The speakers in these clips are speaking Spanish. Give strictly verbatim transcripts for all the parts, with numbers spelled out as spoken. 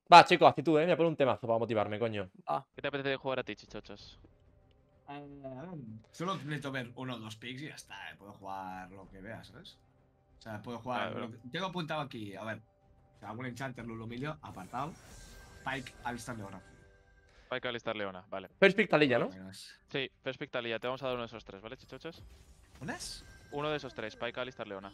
Va, chicos, actitud, eh. Me voy a poner un temazo para motivarme, coño. Ah. ¿Qué te apetece jugar a ti, chichochos? Solo necesito ver uno o dos picks y ya está, eh. Puedo jugar lo que veas, ¿sabes? O sea, puedo jugar. Claro, lo que- Tengo apuntado aquí, a ver. Algún Enchanter, Lulumilio, apartado. Pike, Alistar, Leona. Pike, Alistar, Leona, vale. First pick Talilla, ¿no? Sí, First Pick Talía, te vamos a dar uno de esos tres, ¿vale, chichochos? ¿Unas? Uno de esos tres, Pike, Alistar, Leona.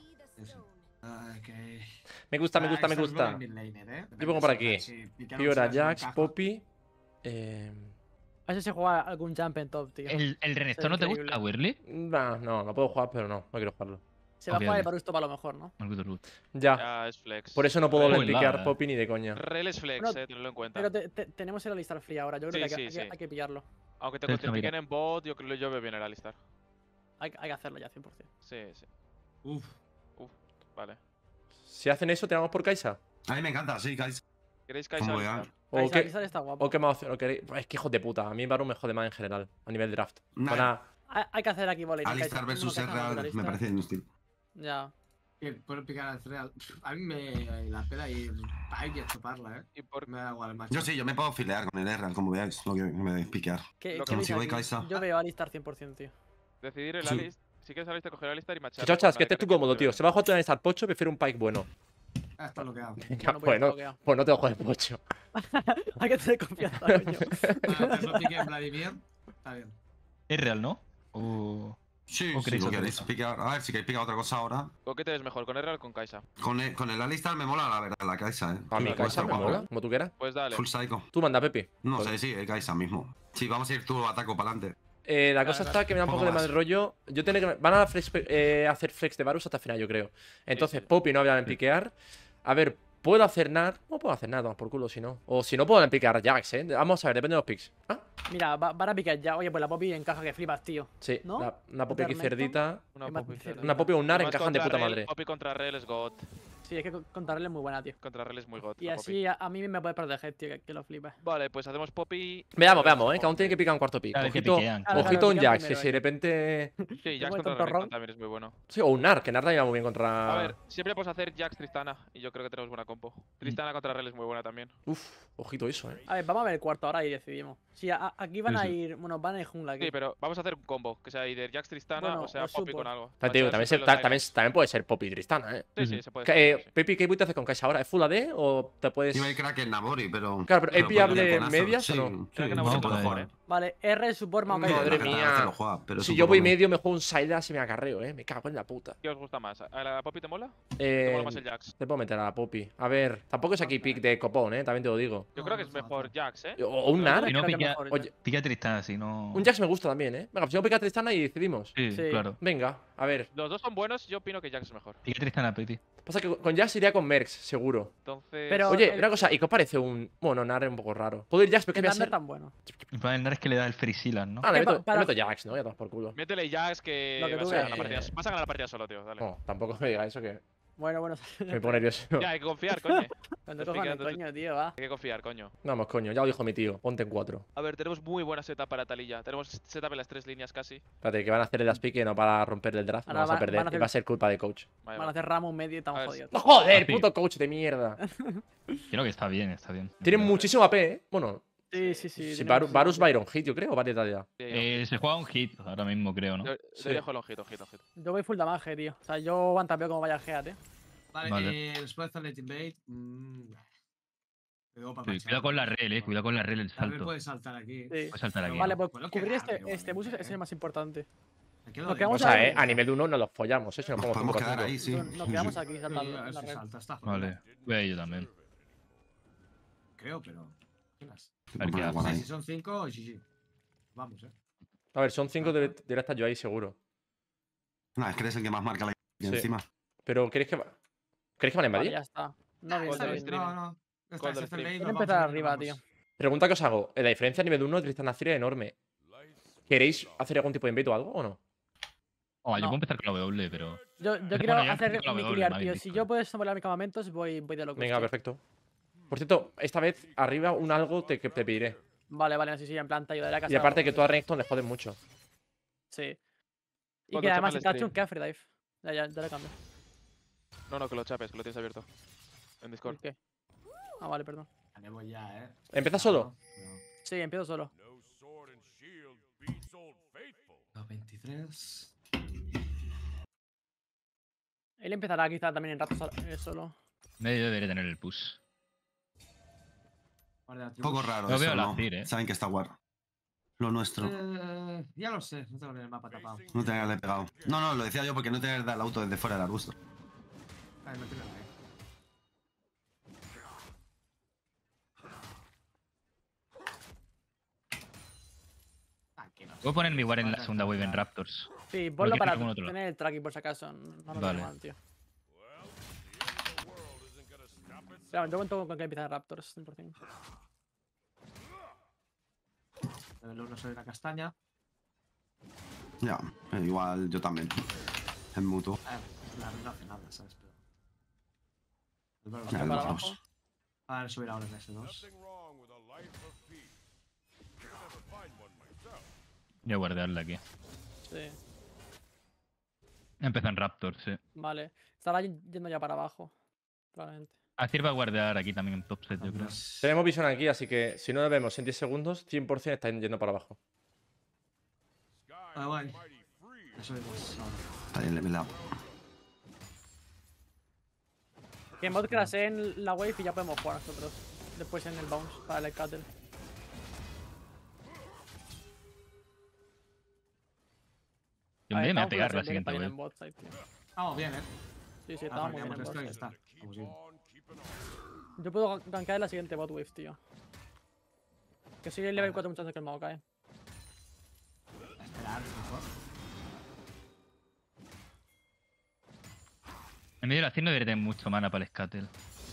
Ok. Me gusta, me Ah, gusta, me esta es gusta. buena mid laner, ¿eh? Yo pongo por Depende aquí. si pican Fiora, opciones no Jax, encaja. Poppy. Eh... A ver si se juega algún jump en top, tío. ¿El, el Renekton no te increíble. gusta, Wirly? No, no, no puedo jugar, pero no, no quiero jugarlo. Se va Ok, a jugar el ok. Barusto para lo mejor, ¿no? Mal gusto, Ruth. Ya. Ya es flex. Por eso no puedo Uy, lempiquear la- Poppy ni de coña. Rel es flex, Bueno, eh, tenedlo en cuenta. Pero te- te- tenemos el Alistar free ahora. Yo creo Sí, que hay, que- sí, hay que- sí. hay que pillarlo. Aunque te, Eso, te piquen mira. en bot, yo creo que yo veo bien el Alistar. Hay, hay que hacerlo ya, cien por cien. Sí, sí. Uf. Uf, vale. Si hacen eso, tiramos por Kaisa. A mí me encanta, sí, guys. ¿Queréis Kaisa ¿Cómo voy a- Alistar? ¿O Alistar- qué, Alistar está guapo. o qué más opción o queréis? Es que hijos de puta. A mí Baru me jode más en general, a nivel draft. Nah, Para... Hay, hay que hacer aquí boletín. Alistar versus Real me parece inútil. Ya. Que puedo picar al Real. A mí me la pela ir Pike y a chuparla, ¿eh? ¿Y por Me da igual el macho. Yo sí, yo me puedo filear con el Real, como veáis, lo que me dé piquear. ¿Qué, Lo qué que- veis si voy aquí? Kaisa. Yo veo Alistar cien por cien, tío. decidir el Sí. Alistar? Si quieres Alistar, coger Alistar y machar. Chichochas, que estés tú cómodo, tío. Se va a jugar a estar pocho, prefiero un Pike bueno. Ah, está bloqueado. Ya, Bueno, pues pues, no, bloqueado. pues no te joder pocho. Hay que tener confianza, coño. Vale, no pique en Vladimir. Está bien. Es real, ¿no? O... Sí, ¿O si queréis lo otra queréis cosa? picar. A ver, si queréis picar otra cosa ahora. ¿Con qué te ves mejor? ¿Con Real o con Kaisa? Con el, con el Alistar me mola la verdad, la Kaisa, eh. A mí Puede Kaisa estar me guapo. mola, como tú quieras. Pues dale. Full psycho. Tú manda, Pepi. No Joder. sé, sí, el Kaisa mismo. Sí, vamos a ir tú ataco para adelante. Eh, la Claro, cosa claro. está que me da un ¿Cómo poco de vas? mal rollo. Yo tengo que. Van a flex- eh, hacer flex de Varus hasta el final, yo creo. Entonces, sí. Poppy no había en piquear. A ver, ¿puedo hacer nada? No puedo hacer nada, vamos por culo si no. O si no, puedo en piquear Jax, eh. Vamos a ver, depende de los picks. Ah, Mira, va- van a picar ya. Oye, pues la Poppy encaja que flipas, tío. sí. ¿No? la- una Poppy aquí Ernesto? cerdita. Una ¿Qué más Poppy, dice? claro. Una Poppy o un Nar Además, encajan de contra puta Rel, madre. Poppy contra Rel es God. Sí, es que con- contarle es muy buena, tío. Contra Rel es muy God. Y la Poppy. así a, a mí me puede proteger, tío, que, que lo flipes. Vale, pues hacemos Poppy. Veamos, veamos, eh. Que aún tiene que picar un cuarto pick. Claro, que Ojito, piquean. Claro, ojito claro, un pican Jax, que primero, si de eh. repente. Sí, Jax buen contra tontorrón. Renekton también es muy bueno. Sí, o un Nar, que Nar también va muy bien contra. A ver, siempre podemos hacer Jax Tristana. Y yo creo que tenemos buena compo. Tristana contra Rel es muy buena también. Uf, ojito eso, eh. A ver, vamos a ver el cuarto ahora y decidimos. Sí, a- a- aquí van Sí, a sí. ir. Bueno, van a ir jungla aquí. Sí, pero vamos a hacer un combo. Que sea either Jax Tristana Bueno, o sea o Poppy support. con algo. Pero te digo, Machar también, se- siempre ta- los también, Silence. también puede ser Poppy Tristana, eh. Sí, sí, se puede. Que, ser, eh, sí, sí. Pepi, ¿qué build te haces con Kaisa ahora? ¿Es full A D o te puedes.? Iba a ir crack en Nabori, pero. Claro, pero ¿es puedo viable poner en con medias Azor. o Sí, no? Creo que sí, Nabori se es puede mejor, jugar. eh. Vale, R support Maokai. Madre La mía. Katarina se lo juega, pero Si eso yo voy por lo medio, me juego un Sylas y me acarreo, eh. Me cago en la puta. ¿Qué os gusta más? ¿A la Poppy te mola? ¿Te Eh, mola más el Jax? te puedo meter a la Poppy. A ver, tampoco es aquí pick de copón, eh. También te lo digo. Yo No, creo que no es se mejor mata. Jax, ¿eh? O, o un Nar. Si no, Creo que piquea, mejor, Oye, piquea Tristana, si no... un Jax me gusta también, eh. Venga, pues yo pico a Tristana y decidimos. Sí, Sí. claro. Venga, a ver. Los dos son buenos, yo opino que Jax es mejor. Piquea Tristana, Pepi. Pasa que con Jax iría con Merx, seguro. Entonces. Pero- Oye, el- una cosa, ¿y qué os parece un. Bueno, Nar es un poco raro. Puedo ir Jax, pero Que es que me no va a es ser. tan bueno. El problema del Nar es que le da el free Silas, ¿no? Ah, le Que pa- meto, le para- meto Jax, ¿no? Ya tomas por culo. Métele Jax que Lo que vas, tú a ganar veas. la partida. Vas a ganar la partida solo, tío. Dale. No, tampoco me diga eso que Bueno, bueno. me pongo nervioso. Ya, hay que confiar, coño. Cuando Estoy cojan el quedando- coño, tío, va. Hay que confiar, coño. Vamos, coño, ya lo dijo mi tío. Ponte en cuatro. A ver, tenemos muy buena setup para Talilla. Tenemos setup en las tres líneas casi. Espérate, que van a hacer el pique no para romper el draft. No Ahora vamos a va- perder. van a Y hacer- va a ser culpa de coach. Vale, Van a vale. hacer Ramos medio y A estamos ver, jodidos. ¡No, joder! Papi. ¡Puto coach de mierda! Creo que está bien, está bien. Tienen muchísimo A P, ¿eh? Bueno, Sí, sí, sí. si tiene Varus, muchísimo Varus sentido. va a ir on hit, yo creo, o va de talla. Sí, Eh, se juega un hit ahora mismo, creo, ¿no? Yo, Sí. yo dejo el ojito, ojito, ojito. Yo voy full damage, tío. O sea, yo guantapeo como vaya Geat, eh. Vale, Vale. eh, después de hacer Bait. Mmm. Luego para Sí, machar. cuidado con la rel, eh. Cuidado con la rel, el Tal vez salto. puede saltar aquí. Sí. Puede saltar aquí. Vale, pues Puedo cubrir quedarme este, este igualmente, bus es, ¿eh? es el más importante. Me quedo Nos de- quedamos O sea, ahí. eh, a nivel de uno nos los follamos, ¿eh? Si nos Nos ponemos podemos cinco quedar cinco. ahí, sí. Nos nos quedamos aquí Sí, saltando. a ver en la si red. salta, está jodido. Vale. Voy a ir yo también. Creo, pero. ¿Qué más? A ver qué Bueno, hace. por ahí. Si son cinco, sí, sí. Vamos, eh. A ver, son cinco, debe, debería estar yo ahí, seguro. Nah, es que eres el que más marca la Sí. encima. Pero, ¿queréis que va? ¿Queréis que van a Vale, invadir? ya está. No, bien, ¿Cuál está del bien. stream? No, no. Esta ¿Cuál es del F L I, stream? nos Quiero vamos empezar a- arriba, vamos. tío. Pregunta que os hago. La diferencia a nivel de uno de Tristan Azir es enorme. ¿Queréis hacer algún tipo de invento o algo o no? Oh, yo No. puedo empezar con la W, pero. Yo, yo Pero quiero bueno, ya hacer empiezo con la mi W, clear, Mavi, tío. Si Discord. yo puedo sombrear mis campamentos, voy, voy de locos. Venga, tío. perfecto. Por cierto, esta vez arriba un algo te, que te pediré. Vale, vale, sí, sí, en plan te ayudaré a casar. Y aparte que tú a Renekton le jodes mucho. Sí. Y Cuando que además chapa el está hecho stream. un Kefri Dive. Ya, ya, ya le cambio. No, no, que lo chapes, que lo tienes abierto. En Discord. ¿El qué? Ah, vale, perdón. Me voy ya, eh. ¿Empieza solo? No. Sí, empiezo solo. Los veintitrés. Él empezará quizá también en rato sol- eh, solo. Medio debería tener el push. Guardia de Un poco atributos. raro Lo eso, veo al ¿no? Azir, eh. Saben que está War. Lo nuestro. Eh, ya lo sé, no tengo ni el mapa tapado. No tenía que haberle pegado. No, no, lo decía yo porque no tenía que dar el auto desde fuera del arbusto. Ay, no tiene nada, eh. Ah, que no. Puedo poner mi War en la segunda wave en Raptors. Sí, ponlo quieres para algún otro? tener el tracking por si acaso. No nos Vale. vale. mal, tío. Claro, yo cuento con que empieza Raptors, cien por cien. Level uno soy una castaña. Ya, eh, igual yo también. En mutuo. A ver, la no hace nada, ¿sabes? Pero... El verde Ya, no para los abajo. dos. A ver, subir ahora en ese dos. Voy a guardarla aquí. Sí, Empieza en Raptors, sí. vale. Estará yendo ya para abajo. Probablemente. Azir va a guardar aquí también en top set, yo creo. Pues... Tenemos visión aquí, así que si no lo vemos en diez segundos, cien por cien están yendo para abajo. Ah, guay. Ya subimos ahora. Está bien levelado. Que en bot crasheen la wave y ya podemos jugar nosotros. Después en el bounce para el Cattle. Yo me voy a pegar la siguiente wave. Vamos bien, eh. Sí, sí, Ah, estamos muy bien en farmeamos esto y ya bot. está. Vamos bien. Yo puedo gankear la siguiente bot wave, tío. Que soy el level cuatro mucho antes que el Maokai. A esperar, mejor. En medio del Azir no debería tener mucho mana para el Scuttle.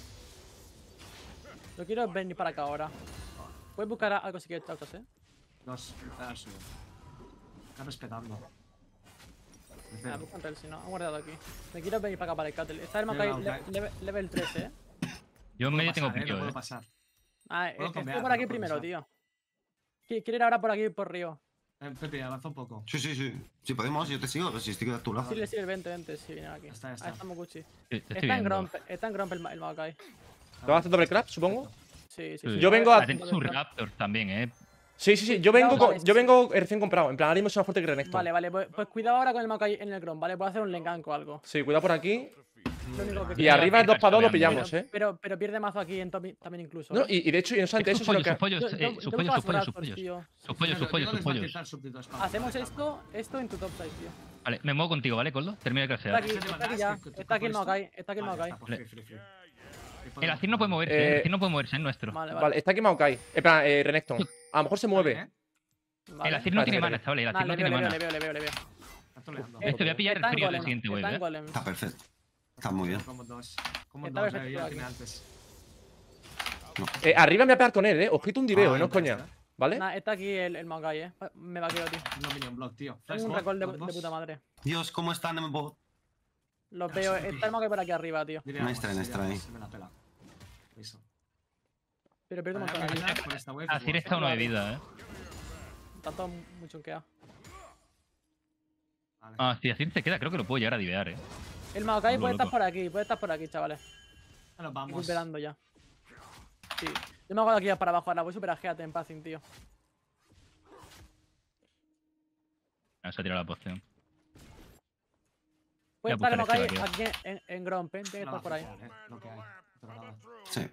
Yo quiero venir para acá ahora. Puedes buscar algo si quieres, chauchas, eh. Dos. A ver, sube. Está respetando. Ah, busca un tel, si no. Han guardado aquí. Me quiero venir para acá para el Cattle. Está el Mira, Maokai Maokai. le- level, level tres, eh. Yo en Puedo medio tengo pasar, eh, pillo, no puedo eh. pasar. Ah, eh, Puedo estoy cambiar, por aquí no puedo primero, pasar. tío. Qui- Quiero ir ahora por aquí, por Río. Eh, Pepe, avanza un poco. Sí, sí, sí. Si podemos, yo te sigo, si estoy a tu lado. Sí, sí, vente, vente, sí, viene aquí. Ya está, ya está. Ahí está Moguchi. Sí, te estoy Está en viendo. Gromp, está en Gromp el, Ma- el Maokai. ¿Te vas a hacer doble clap, supongo? Sí, sí, Sí. sí. Yo vengo a- Ah, tienes un Raptors también, eh. Sí, sí, sí. Yo vengo, Cuidado, con- vale. yo vengo recién comprado. En plan, ahora mismo soy más fuerte que Renekton. Vale, vale, pues, pues cuidado ahora con el Maokai en el Gromp, ¿vale? Puedo hacer un Lengank o algo. Sí, cuidado por aquí. Lo único que Y quiero. arriba es dos para dos lo Pero- pillamos, eh. Pero, pero pierde mazo aquí en top también incluso. No, ¿eh? y, y de hecho, y no solamente Eh, eso, sus sino pollos, que. sus pollos, Yo- eh, yo- sus yo pollos, busco sus las pollos, sus Raptors, pollos. tío. Sus pollos, sus pollos, sus pollos. Hacemos esto, esto en tu top side, tío. Vale, me muevo contigo, ¿vale, Coldo? Termina de Está crashear. aquí, está aquí ya. Está aquí el Maokai, está aquí el Maokai. El Azir no puede moverse, Eh, el Azir no puede moverse, es nuestro. Vale, Vale, vale. está aquí Maokai. En plan, eh, Renekton. A lo mejor se mueve. vale. El Azir no Vale, tiene vale. mana, chavales, el Nah, Azir le no veo, tiene le veo, mana. le veo, le veo, le veo. Este, voy a pillar el Está en frío de la golem, siguiente está wave, en eh. golem. Está perfecto. Está muy bien. Como dos. Como Está dos, perfecto eh, yo aquí. tenía antes. Eh, arriba me voy a pegar con él, eh. Ojito un diveo, Ah, eh, no es ya coña. está. ¿Vale? Nah, está aquí el, el Maokai, eh. Me vaqueo, tío. No minion block, tío. Tengo un recall de, de puta madre. Dios, ¿cómo están en bot? Los Ah, veo, sí, está el Maokai por aquí arriba, tío. Maestra, maestra ahí. Se me la pela. Eso. Pero pierdo un Vale, montón voy a aquí. ayudar por esta wave, Azir pues, está uno de vida, eh. Tanto muy chunkeado. vale. Ah, si Azir se queda, creo que lo puedo llegar a divear, eh. El Maokai Loco, puede estar loco. por aquí, puede estar por aquí, chavales. Bueno, Voy vamos. superando ya. Sí. Yo me hago de aquí para abajo ahora, voy super ajeate en passing, tío. Vamos a tirar la poción. Puede Voy a estar el Maokai pujar este aquí en, en Gromp, eh. Tiene que No va estar a por ahí. funcionar, eh, lo que hay. No tengo nada. Sí.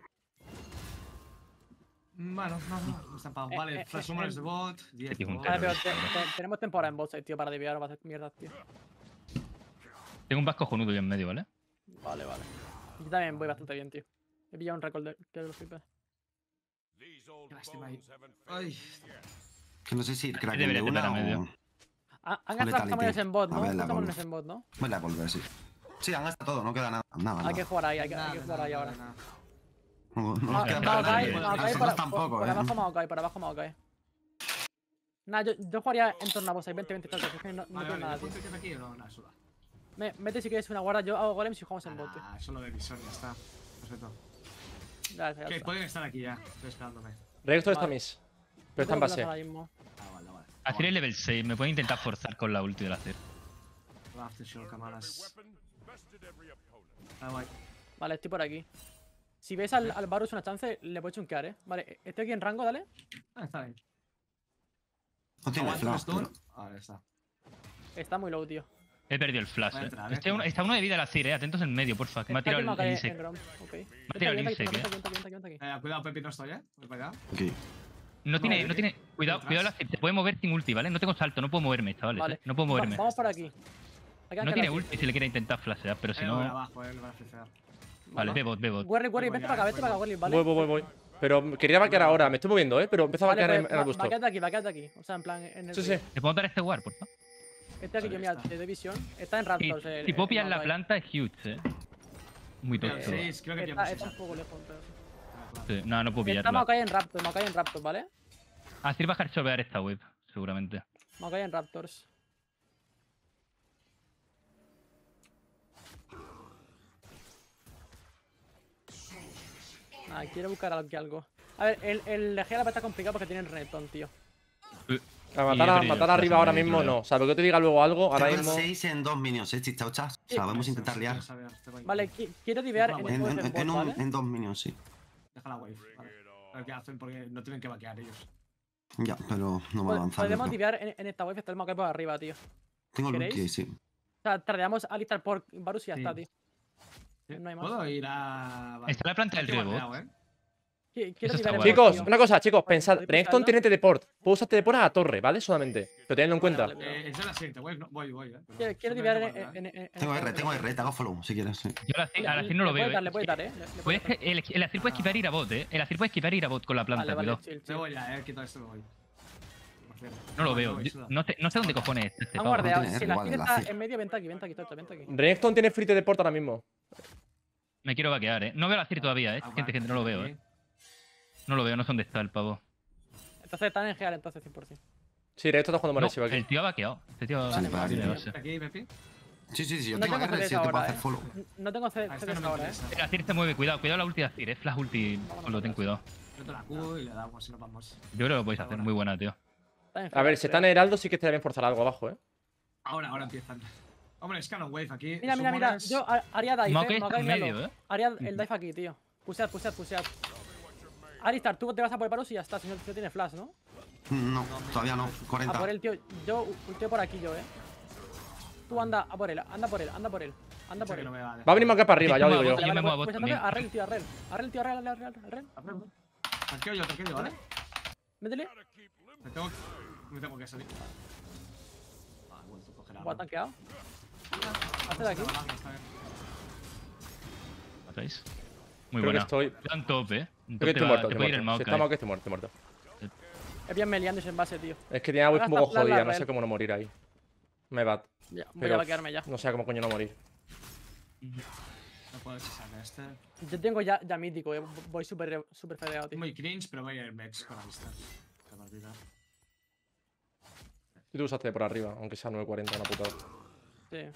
Bueno, no, no, no está pago. Eh, Vale, eh, flash eh, summoners eh. de bot. diez Aquí de un bot. Vale, pero terror. te- te- tenemos temporada en bot side, tío, para desviar o para hacer mierdas, tío. Tengo un vasco cojonudo yo en medio, ¿vale? Vale, vale. Yo también voy bastante bien, tío. He pillado un récord de, de los flipes. Qué lástima ahí. Ay, Que no sé si ir Aquí Kraken de debería una tener a medio. o... Ah, han Con gastado Letality. Samuels en bot, A ¿no? ver, la Samuels volvo. en bot, ¿no? Voy a volver, sí. Sí, han gastado todo, no queda nada. Nada, Hay nada. que jugar ahí, hay que, hay nada, que jugar ahí nada, ahora. nada. No, no Ma- nos queda Maokai, nada. Maokai, Maokai, Maokai, Nosotros por, tampoco, por, por eh. abajo Maokai, por abajo Maokai. Nah, yo, yo jugaría en torno a vos, veinte, veinte, tal, es que no, no Vale, tiene vale, nada, ¿me tío. punto que aquí o no? Nada, suda. Me- Mete si quieres una guarda, yo hago golems y jugamos en bot, tío. Ah, solo de visor, ya está. Perfecto. Ya, ya, ya Que está. pueden estar aquí ya. Estoy esperándome. Renekton está Vale. miss. Pero está en Tengo que base. lanzar ahora mismo. Ah, vale, vale. Azir es level seis, me pueden intentar forzar con la ulti del Azir. Aftershock, camaras. Ah, guay. Vale, estoy por aquí. Si ves al, al Varus una chance, le puedes chunkear, eh. Vale, estoy aquí en rango, dale. Ah, está bien. No tiene Aguanta flash, un stun. tío. Ahora está. Está muy low, tío. He perdido el flash, Voy a eh. entrar, eh, Está uno, está uno de vida la Sir, eh. Atentos en medio, porfa. Que me ha Está aquí tirado el, Maokai el en Isaac. Grom. Ok. Vente tirado aquí, el vente aquí, Insect, vente aquí, vente aquí, vente aquí. Eh, cuidado, Pepi, no estoy, eh. Voy para allá. Ok. No tiene, No, no tiene. Cuidado, detrás. cuidado la Sir. Se puede mover sin ulti, ¿vale? No tengo salto, no puedo moverme, chavales. Vale. eh. No puedo Va- moverme. Vamos por aquí. Aquí No ancla tiene la ulti si le quiere intentar flashear, pero si Eh, voy no. abajo, eh. Le van a fifear. Vale, ve bot, ve bot. Werly, Werly, Voy vete ya, para acá, vete voy, para acá, voy. Werly, ¿vale? Voy, voy, voy, voy. Pero quería vaquear ahora, me estoy moviendo, ¿eh? Pero empiezo a Vale, vaquear en, pues, en va- arbusto. vaqueate aquí, vaqueate aquí. O sea, en plan, en el Sí, sí. río. ¿Te puedo dar este war, por favor? Este aquí, yo, Ahí mira, está. te doy visión. Está en Si, Raptors. el- si puedo el pillar la Maokai. planta es huge, eh. Muy Mira, tonto. seis, creo que Está, pillamos está esa. un poco lejos, pero... Ah, claro. Sí, no, no puedo Está pillarla. Maokai en Raptors, Maokai en Raptors, ¿vale? Así va a dejar chovear esta web, seguramente. Maokai en Raptors. Ah, quiero buscar aquí algo. A ver, el, el de Gela está complicado porque tienen Renekton, tío. A Y matar, he a, perdido matar el arriba flash ahora en medio, mismo claro. no. O sea, porque yo te diga luego algo, ahora Tengo mismo. seis en dos minions, eh, chichauchas. O sea, vamos a intentar liar. Quiero saber, estoy ahí. Vale, qui- quiero divear en En- el En, juego en- de en bot, un- ¿vale? en dos minions, sí. Deja la wave. Vale. A ver qué hacen porque no tienen que vaquear ellos. Ya, pero no va a Pod- avanzar. Podemos ¿no? divear en, en esta wave, está el Maokai por arriba, tío. Tengo el ¿Queréis? ulti, sí. O sea, tradeamos a Alistar por Varus y ya Sí. está, tío. Sí, No hay más. ¿Puedo ir a...? Vale. Está la planta del Estoy río guardeado, bot. eh. Qui- Quiero Eso está divear en guay. bot, Chicos, tío. una cosa, chicos, pensad. ¿Podéis Renekton buscarla? tiene teleport. Puedo usar teleport a la torre, ¿vale? Solamente. Pero tenedlo en cuenta. Vale, vale. Eh, esa es la siguiente, wave. No, voy, voy, eh. Quiero, quiero Simplemente divear en, guardear, en, eh. en, en Tengo esta R, tengo wave. R, te hago follow si quieres. Sí. Yo a la Sir, a la Le- Sir no lo le veo, puedes dar, eh. Le puedes dar, eh. Le- le Puedes puedes dar. que, el, el Asir puede esquivar e ir a bot, eh. El Asir puede esquivar e ir a bot con la planta, Vale, vale, cuidado. chill, Me chill. voy ya, eh. Quito esto, me voy. Por cierto. No lo Vale, veo. voy, Yo- suda. no, sé, no sé dónde cojones está este Han pavo. guardeado. tiene Si R, la igual, kill la está C. en medio, vente aquí, vente aquí, Tocha, vente aquí. Renekton tiene free teleport ahora mismo. Me quiero vaquear, eh. No veo a la Sir todavía, eh. Gente, gente, no lo veo, eh. No lo veo, no sé dónde está el pavo. Entonces están en Gear, entonces cien por cien. Sí, Renekton está jugando No, agresivo aquí. el tío ha vaqueado. Este tío Vale, tiene vale, base. Aquí, Pepi. Sí, sí, sí, yo No tengo tengo R, C D sí, yo te puedo ahora, hacer eh. follow. No tengo C A esta D no me ahora, eh. interesa. El Asir se mueve, cuidado, cuidado la ulti de Asir, eh. Flash ulti, Vámonos, lo ten vámonos. cuidado. Meto la Q y le damos si no vamos. Yo creo que lo podéis hacer, muy buena, tío. Está en A Gear, ver, si está en creo. Heraldo, sí que estaría bien forzar algo abajo, ¿eh? Ahora, ahora empiezan. Hombre, es Canon Wave aquí. Mira, mira, mira. Summoners- Yo ha- haría dive, Maokai eh. está Maokai, en míralo. medio, eh. Haría el dive aquí, tío. Pusead, pusead, pusead. Alistar, tú te vas a por el Varus y ya está. Si no, si no tiene flash, ¿no? No, todavía no. A cuarenta. por él, tío. Yo ulteo por aquí, yo, eh. Tú anda a por él, anda por él, anda por él. Anda por que él. no me vale. Va a venir más acá para arriba, Sí, ya lo toma, digo bot, yo. yo me muevo a bot pues también. Arrel, tío, arrel. Arrel, tío, arrel, arrel, arrel. Tanqueo yo, tanqueo yo, ¿vale? Métele. Me tengo, me tengo que salir. Ah, he vuelto a coger Buah, algo. tanqueado. Hazte de aquí. Está bien, está bien. ¿Matáis? Muy Creo que buena. estoy. Plan top, eh. Creo que Top te estoy va- muerto, te estoy puede ir el muerto. Si Maokai. está Maokai, estoy muerto, estoy muerto. Es bien meleándose en base, tío. Es que tiene la web un Haga poco esta plan la jodida, no sé red. cómo no morir ahí. Me bat. Ya, voy Pero- a quedarme ya. No sé cómo coño no morir. No puedo echar este. Yo tengo ya, ya mítico, eh. Voy súper super fedeado, tío. Muy cringe, pero voy a ir Mex con la vista. La partida. Y tú usaste por arriba, aunque sea nueve cuarenta, una putada. Sí. Eh,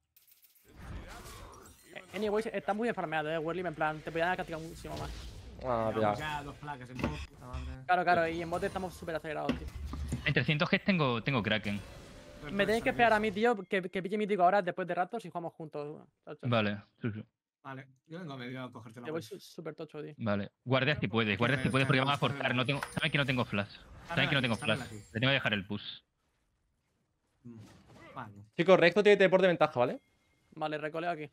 Anyways, está muy bien farmeado, eh. Werly, en plan, te podían dar castigar muchísimo más. Ah, Llevamos ya. ya dos placas en bot, puta madre. Claro, claro, y en bote estamos súper acelerados, tío. En trescientos G tengo, tengo Kraken. Me tenéis que esperar a mí, tío, que, que pille mítico ahora después de Raptors y jugamos juntos. Tocho. Vale, sí, sí. Vale, yo vengo a medio a cogerte la Yo voy wave. su- súper tocho, tío. Vale. Guardia si puedes, guardia si puedes porque vamos a forzar. No tengo, saben que no tengo flash. Saben que no tengo flash. Le tengo que dejar el push. Mm. Vale. Chicos, Recto tiene teleport de ventaja, ¿vale? Vale, recoleo aquí.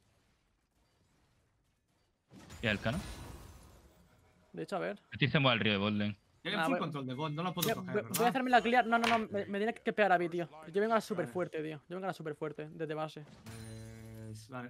Y el cano. De hecho, a ver. Este se mueve al río de Bolden. Tienen Ah, full voy- control de bot, no lo puedo Voy, coger, voy- voy a ¿verdad? hacerme la clear. No, no, no, me, me tiene que pegar a mí, tío. Yo vengo a la súper fuerte, tío. Yo vengo a la súper fuerte, desde base. Pues, vale.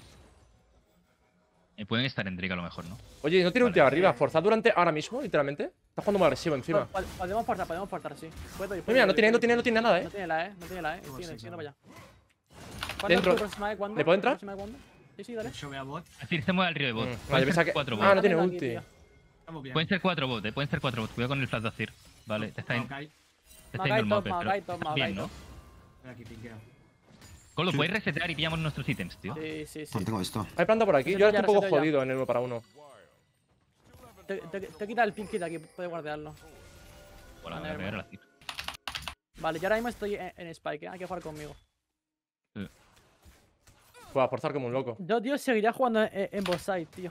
Eh, pueden estar en Drake a lo mejor, ¿no? Oye, ¿no tiene Vale. ulti arriba? ¿Forzad durante ahora mismo, literalmente? Está jugando muy agresivo encima. Po- po- Podemos portar, podemos portar, sí. Puedo ir, No, puedo mira, ir, no tiene, puedo no ir. tiene, no tiene nada, No eh. tiene la, eh. No tiene la, eh. Oh, Sigue, sí, sigue claro. para allá. ¿Cuándo Dentro. es tu próxima, eh? ¿Cuándo? ¿Le puedo entrar? ¿Próxima de cuándo? Sí, sí, dale. Yo voy a bot. Es decir, se mueve al río de bot. Mm, vale, Pueden pensaba ser que- cuatro Ah, bots. no tiene Vengo aquí, ulti. tío. Estamos bien. Pueden ser cuatro bots, eh. Pueden ser cuatro bots. Cuidado con el flash de Azir. Vale, te está, yendo- Maokai. te está yendo el Maokai top, mope, Maokai pero top, estás bien, Maokai ¿no? top. Ven aquí, pinkeo. Colo, puedes resetear y pillamos nuestros ítems, tío. Sí, sí, sí. Pues tengo esto. Hay planta por aquí. Reseto Yo ahora ya, estoy un poco reseto ya. jodido en el uno para uno. Te, te, te quita el pink kit aquí, puedes guardarlo. Bueno, voy Vale, a pegar a la Azir. Vale, yo ahora mismo estoy en, en Spike, ¿eh? Hay que jugar conmigo. Puedo forzar como un loco. Yo, tío, seguiría jugando en, en boss side, tío.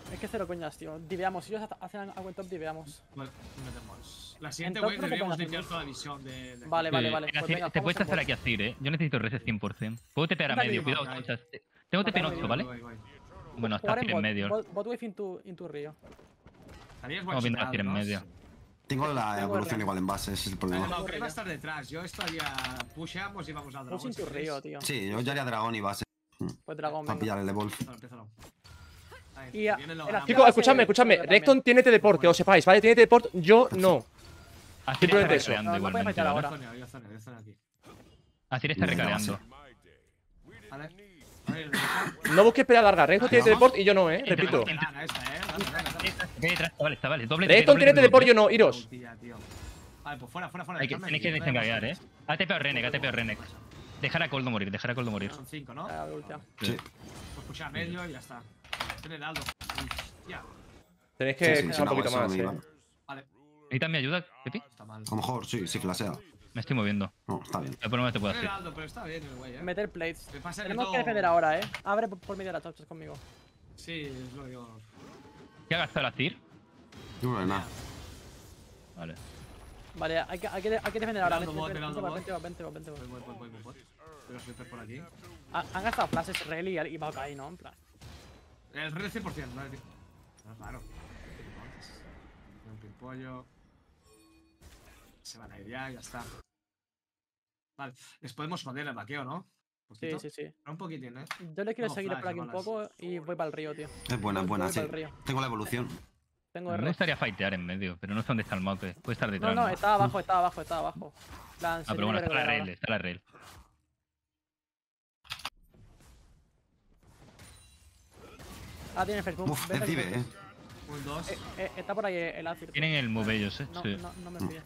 Es que cero coñas, tío. Diveamos. Si ellos hacen algo en top, diveamos. Vale, metemos. La siguiente En top wave creo que deberíamos pueden hacer limpiar dos. toda la visión de. de- Vale, vale, Sí, vale. venga, Pues sí, venga, te vamos puedes en estar bot. aquí a Cir, eh. Yo necesito reset cien por cien. Puedo tepear a Dale, medio, dale. cuidado, escuchas. Tengo T P en Dale, ocho, dale. ¿vale? Voy, voy. Bueno, está Jugar Cir en bot. medio. Bot, bot wave into, into Río. Estarías Vamos viendo a Cir en one-shotado, medio. ¿no? Tengo la Tengo evolución R. igual en base, ese es el Vale, problema. no, que va a estar detrás. Yo estaría. Pusheamos y vamos al dragón. Push into si queréis. Río, tío. Sí, yo ya haría dragón y base Pues dragón, para venga. pillar el evolve. Bueno, empiézalo. Ahí, Y a- viene el el holograma. Chicos, base- escuchadme, escuchadme. también. Recton tiene teleport, que lo sepáis, ¿vale? Tiene teleport, yo no. Así Simplemente está eso. recaleando No, no puede igualmente, fallar ¿vale? ahora. Yo zoneo, yo zoneo, yo zoneo aquí. Así está Venga, recaleando. Vale. Vale, el rico. No busques pelea larga. Recton tiene Vamos. teleport y yo no, eh. Entra, Repito. entra. Gana esta, eh. Dale, dale, dale. Ve detrás, chavales, chavales. Doble Recton tiene teleport, yo no. Iros. Ultilla, tío. Vale, pues fuera, fuera, fuera. Hay que, dejadme tenéis que aquí, desengaguear, vale, eh. A T P o Renek, A T P o Renek. Dejar a Coldo morir, dejar a Coldo morir. Son cinco, ¿no? Ah, ultia. Sí. Pues pushea medio y ya está. Tiene el Aldo. Ya. Tenéis Sí, que sí, echar si un no hago poquito eso, más, me eh. iba. Vale, ¿Necesitas mi ayuda, Pepi? está mal. A lo mejor sí, sí flasea. Me estoy moviendo. No, está bien. Pero por lo menos te puedo Tiene el hacer. Aldo, pero está bien el güey, eh. Meter plates. Me pasa que Tenemos todo- que defender ahora, eh. Abre por por medio de las torchas conmigo. Sí, es lo que digo. ¿Qué ha gastado la Cir? No, no es nada. Vale. Vale, hay que, hay que, hay que defender ahora. Pelando Vente, bot, vente, pelando vente, bot. vente, vente, vente, Voy, vente. voy, voy, voy, voy, voy. Pero Slipper por aquí. Ha- Han gastado flashes Rel y, y Maokai, ¿no? En plan. El rey cien por cien, no es decir. No es raro. Un pimpollo. Se van a ir ya, ya está. Vale, les podemos joder el vaqueo, ¿no? Sí, ¿Poquito? sí, sí. Un poquitín, ¿eh? Yo le quiero No, seguir flash, por aquí un balas. poco y voy para el río, tío. Es buena, es buena, Voy sí. para el río. Tengo la evolución. Tengo Me R. gustaría fighter en medio, pero no sé dónde está el mate. Puede estar No, detrás. no, está abajo, está abajo, está abajo. Plan, Ah, se pero bueno, tiene que está la recuperar rail, está la rail. ahora. Ah, tiene el Facebook. Uf, es Dive, eh. Un dos. Eh, eh, está por ahí el Azir. Tienen el move ellos, eh. No, Sí. no, no me fíes.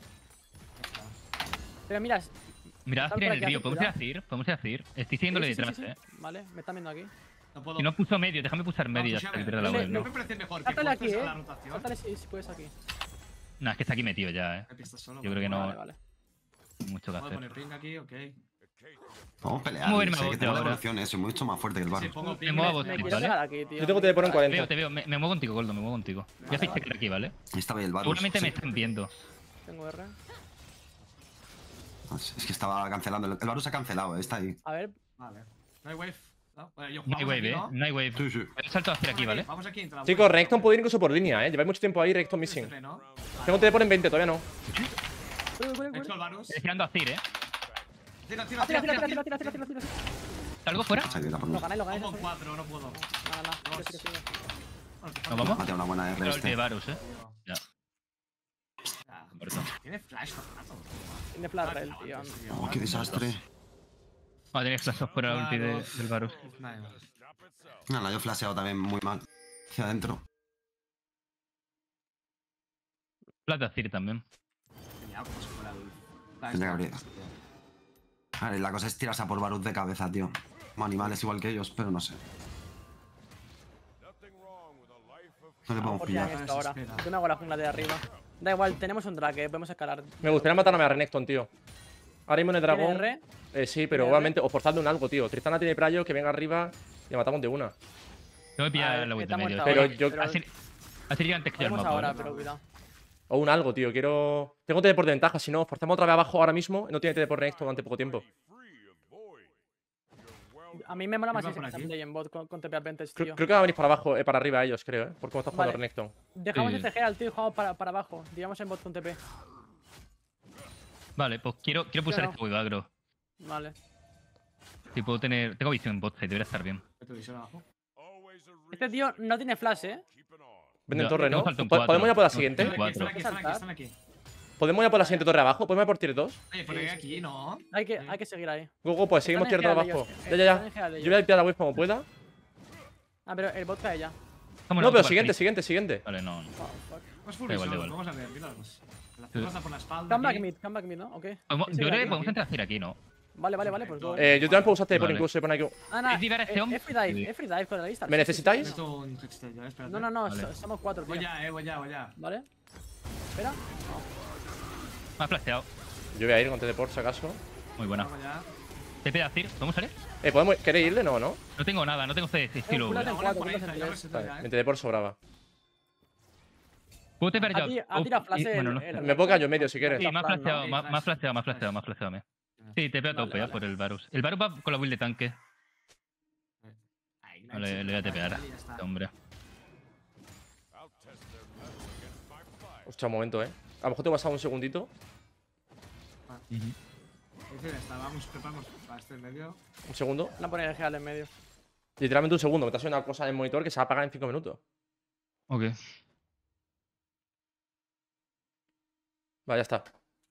Pero mira, Mira, está Azir en por el aquí, río. Azir, Podemos ir a cuidado. Cir, podemos ir a Cir. Estoy siguiéndole Sí, sí, sí, detrás, sí, eh. sí. Vale, me están viendo aquí. No puedo. Si no puso medio, déjame pulsar medio y ya pusheame. está, que pierda la No le- web, No ¿no? me parece mejor que Sáltale aquí, fuerces a eh. la rotación. Sáltale si, si puedes aquí. Nah, es que está aquí metido ya, eh. Aquí estás solo. Yo creo que no Vale, vale. hay mucho que Puedo hacer. poner ping aquí, ok. Vamos a pelear. Vamos a verme sé a que bot tengo la ahora. evolución, eh. Soy mucho más fuerte que el Sí, barro. pongo Me ping. muevo a Me vos, quiero ¿vale? quedar aquí, tío. Yo tengo teleport en Te veo, cuarenta. te veo. Me, me muevo contigo, Goldo, me muevo contigo. Voy a fichear aquí, ¿vale? Esta vez el barro. Seguramente me estén viendo. Tengo R. Es que estaba cancelando. El barro se ha cancelado, eh. Está ahí. A ver, Vale. No hay wave. ¿No? Bueno, yo No hay jugamos wave, aquí, eh. ¿no? No hay wave. Sí, sí. Voy a salto hacia aquí, ¿vale? Vamos aquí, entra la Chicos, wave. Recton puede ir incluso por línea, eh. Lleváis mucho tiempo ahí, Recton missing. T P, ¿no? Tengo teleport en veinte, todavía no. Cubre, cubre, He hecho cubre. el Varus. Estoy tirando a Cir, eh. Tira, tira, Ah, tira, tira, tira, tira, tira, tira, tira, tira, tira. ¿Salgo fuera? Se ha ido por Lo mí. ganáis, lo ganáis. Pongo lo en ganáis. cuatro, no puedo. Nada, nada. Dos. Sigue, sigue, sigue. ¿Nos vamos? Ha tirado una buena R La ulti de este. Varus, eh. Ya. Ya. Muerto. Tiene flash todo el rato. Tiene flash Rel, tío. Oh, qué desastre. Ah, tenéis flash fuera la ulti de- del Varus. Nada más. Nada, yo he flasheado también muy mal. Hacia adentro. Flash de Cir también. Ya, como si fuera el flash. Tendría que abrir. A ver, la cosa es tirarse a por Baruz de cabeza, tío. Como animales igual que ellos, pero no sé. No le podemos Por ya pillar. en esto ahora. Yo me hago la jungla de arriba. Da igual, tenemos un drake, eh, podemos escalar. Me gustaría matarme a Renekton, tío. Ahora mismo en el ¿Tiene dragón. R? Eh, sí, pero ¿Tiene obviamente, o forzadle un algo, tío. Tristana tiene prayo, que venga arriba y le matamos de una. Tengo que A pillar ver, la web de está medio. muerta Pero ahora, yo- pero Así así llega antes que yo el podemos mapa. ahora, ¿vale? pero cuidado. O un algo, tío. Quiero. Tengo teleport de ventaja, si no, forzamos otra vez abajo ahora mismo. No tiene teleport Renekton durante poco tiempo. A mí me mola más va ese por aquí? play en bot con, con T P Advantage, Creo, tío. creo que va a venir para abajo, eh, para arriba ellos, creo, eh. Por cómo está jugando Vale. Renekton. Dejamos Sí. este G al tío y jugamos para, para abajo. Digamos en bot con T P. Vale, pues quiero, quiero pulsar no. este wave agro. Vale. Si puedo tener. Tengo visión en bot side, debería estar bien. Meto visión abajo. Este tío no tiene flash, eh. Venden Ya, torre, tengo ¿no? salto en Po- cuatro. ¿Podemos ir a por la No, siguiente? en cuatro. Están aquí, están aquí, están aquí. ¿Podemos ir a por la siguiente torre abajo? ¿Podemos ir a por tier dos? Oye, por ahí aquí, ¿no? Hay que, hay que seguir ahí. Go, go, pues seguimos Están tier en dos G abajo. ellos, Ya, ya, están en ya. G ellos. Yo voy a limpiar la web como pueda. Ah, pero el bot cae ya. Vamos, No, pero para siguiente, el siguiente, siguiente. Vale, no. no. Oh, fuck. Vamos full Da igual, da visión, igual. vamos a ver, míralos. La fuerza por la espalda. Come back aquí. mid, come back mid, ¿no? Ok. Podemos- Sí, Yo sí, creo que aquí. podemos entrar a Cir aquí, ¿no? Vale, vale, vale, pues go. Eh, yo también puedo usar teleport Vale. incluso. Se pone aquí. Ah, no, ¿Es divar este eh, hombre? es free dive, Sí. es free dive con la lista. ¿Me necesitáis? Meto un textil, ya, espérate. No, no, no, Vale. so- somos cuatro, tío. Voy ya, eh, voy ya, voy ya. ¿Vale? Espera. Me ha flasheado. Yo voy a ir con teleport, si acaso. Muy buena. Vamos ya. T P de Azir, ¿podemos salir? Eh, ¿podemos... ¿Queréis irle? No, ¿no? No tengo nada, no tengo C de estilo. Cúlate güey. en cuatro, cúlate en tres. Vale, me teleport sobraba. ¿Puedo teper Ha ya? ti- ha tirado flash Y- Bueno, el- no. el- Me puedo caer yo en medio si quieres. Sí, me ha plan, ¿no? flasheado, Sí, me ha- flash. me ha flasheado, me ha Flash. flasheado, me ha flasheado. Sí, te pego a Vale, tope ya vale. por el Varus. El Varus va con la build de tanque. Ahí, Vale, le voy a tepear a y ya está. este hombre. Hostia, un momento, eh. A lo mejor te he pasado un segundito. Dice, ya está, vamos, preparamos para este medio. Un segundo. La poner el G en medio. Literalmente un segundo. Me está haciendo una cosa en el monitor que se va a apagar en cinco minutos. Ok. Vale, ya está.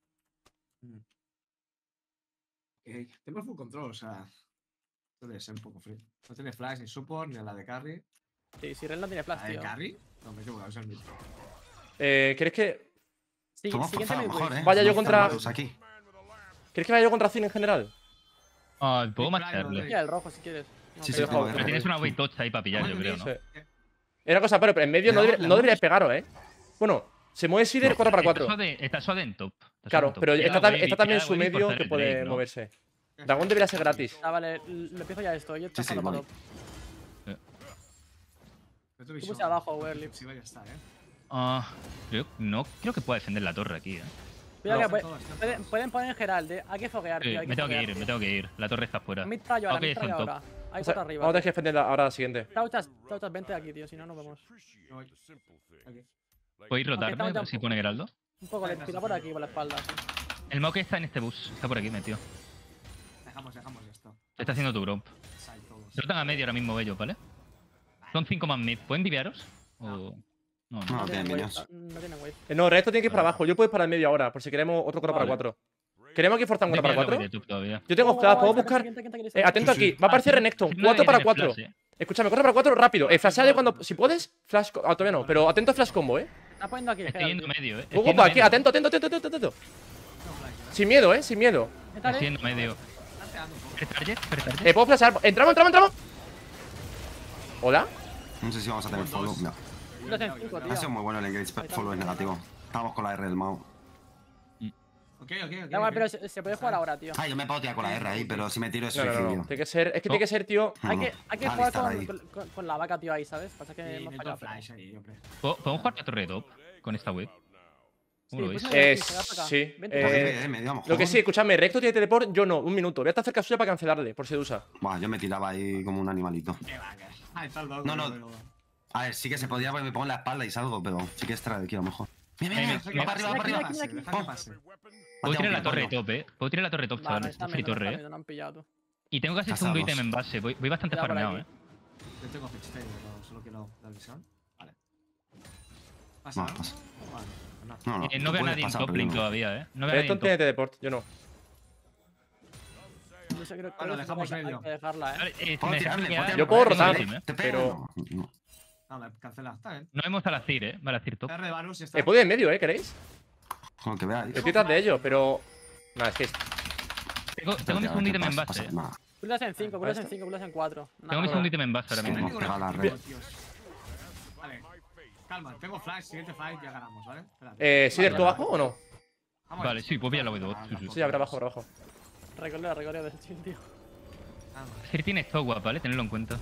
Eh, tenemos full control, o sea. Esto debe ser un poco free. No tiene flash ni support, ni a la de carry. Sí, si Ren no tiene ¿La flash, de tío. carry? No, me he equivocado, es el mid. Eh, ¿Quieres que. Sí, Podemos siguiente forzar a lo mid mejor, wave. eh. Vaya yo No contra- están malos aquí. ¿Quieres que vaya yo contra Cine en general? Ah, puedo Sí, claro, matarle. sí. Mira el rojo si quieres. No, Sí, pero- sí, puedo Pero ver. tienes una way touch ahí para pillar, yo creo, ¿no? Sí. Era cosa, pero en medio no, Le debería- damos, le no deberíais damos. pegaros, eh. Bueno, se mueve Sider cuatro para Está cuatro. suave, está suave en top. Está suave Claro, en top. pero Tira está, la tam- wave y está también tira su la wave y medio forzar que el puede Drake, ¿no? moverse. Dragón debería ser gratis. Ah, vale, l- lo empiezo ya esto. Yo te Sí, sí, jalo vale. top. Yo Tú puse abajo, Werly. Sí, ya está, eh. Ah, creo, no creo que pueda defender la torre aquí, eh. Cuidado No. que puede- Todo está pueden, pueden poner Gerald, eh. Hay que foguear, Sí, tío. hay me tengo que foguear, ir, tío. me tengo que ir. La torre está fuera. Mid trayo ahora, Ok, mid está trayo en top. ahora. Hay O sea, cuatro arriba. vamos a tener que defender la- ahora la siguiente. Tauchas, Tauchas, vente de aquí, tío. Si no, nos vemos. No voy. Aquí. ¿Puedo ir rotarme estamos si ya- pone Geraldo? Un poco, le tira por aquí, por la espalda. sí. El Maoke está en este bus. Está por aquí metido. Dejamos, dejamos esto. Te está haciendo tu drop. Side todos. Rotan a medio ahora mismo ellos, ¿vale? Son cinco más mid. ¿Pueden diviaros? O... No, no. No, No tienen tienen wave. minions. No no tienen wave. Eh, No, Resto tiene que ir para abajo. Yo puedo ir para el medio ahora, por si queremos otro cuatro para Vale. cuatro. ¿Queremos que forzar un Voy a cuatro para pillar la cuatro? wave de top todavía. Yo tengo Oh, flash, oh, puedo está, buscar. quinta, quinta, quinta, Eh, quinta. atento Sí, sí. aquí, va a aparecer Renekton. Nadie cuatro para tiene cuatro. flash, eh. Escúchame, cuatro para cuatro, rápido. Eh, flashea de cuando. Si puedes, flash. co- Ah, todavía no, pero atento a flash combo, eh. Está poniendo aquí el Estoy Gerald. yendo tío. medio, eh. Fuego Estoy para yendo aquí, medio. atento, atento, atento, atento, atento. Sin miedo, eh, sin miedo. Métale. Estoy yendo medio. Están pegando un poco. ¿Pre target? ¿Pre target? Eh, puedo flashar. Entramos, entramos, entramos. ¿Hola? No sé si vamos a tener follow. No. Lo hacen cinco, tío. Ha sido muy bueno el engage, pero follow es negativo. Estamos con la R del Mao. Ok, ok, ok. Da igual, ok. pero se, se puede jugar ahora, tío. Ah, yo me puedo tirar con la R ahí, pero si me tiro es No, no, no. suicidio. Tiene que ser. Es que tiene que ser, tío. Hay que, hay que Vale, jugar estar con, ahí. con, con- con la vaca, tío, ahí, ¿sabes? Pasa que Sí, hemos necesito fallado. pero- flash ahí, hombre. ¿Puedo- ¿Podemos jugar la torre de top con esta wave? Sí, ¿Cómo lo pues veis? no, Eh, sí, se va para acá. sí, Vente, eh, vente. Coge, eh, medio, a lo mejor. Lo que sí, escúchame, Recto tiene teleport, yo no. Un minuto. Voy a estar cerca suya para cancelarle, por sedusa. Buah, yo me tiraba ahí como un animalito. Qué va, qué va. Ah, está el dog, No, no. pero- A ver, sí que se podía porque me pongo en la espalda y salgo, pero sí que es de aquí a lo mejor. Mira, Eh, mira, me- mira, va para arriba, va para Aquí, arriba. aquí, aquí. Deja que pase. Puedo tirar la Patea un torre de pimpollo. top, eh. Puedo tirar la torre de top, Vale, chavales. está Está free menos, torre, está eh. menos, no han pillado. Y tengo casi Casados. segundo ítem en base. Voy, voy bastante Cuidado por farmeado, aquí. eh. Yo tengo fetch pero solo quiero dar visión. Vale. ¿Pasa? No, ¿no? pasa. Vale, pues no. No, no, Eh, tú no veo a puedes nadie en pasar, top pero yo link no. todavía, eh. No veo a nadie Recto en tiene top. teleport, yo no. Yo sé, creo, Bueno, creo que dejamos hay que- hay medio. que dejarla, eh. Vale, eh, si Puedo me dejas tirarle, quedar- puedo Yo puedo tirarle, rotar. eh. Te pero- pego. No, no. No, me cancela. Está bien. No vemos a la Cir, eh. Vale, a Cir top. R de Varus y está. Eh, puedo ir en medio, eh, ¿queréis? Con lo que veáis. Estoy detrás de ellos, pero. Nada, es que. Tengo, tengo mi Espérate, a ver segundo qué ítem en pasa, base. pasa eh. nada. Culas en cinco, culas en cinco, culas en cuatro. Tengo mi segundo ítem en base ahora Sí, mismo. hemos pegado la Tengo red. tíos. Vale. Calma, tengo flash. Siguiente fight ya ganamos, ¿vale? Espérate. Eh, ¿Sider tú abajo o no? Vamos Vale, a- sí, puedo pillar la W dos. Sí, sí. Sí, habrá abajo, habrá abajo. Recorrido, recorrido del chill, tío. Calma. Cir tiene stock guap, ¿vale? Tenedlo en cuenta.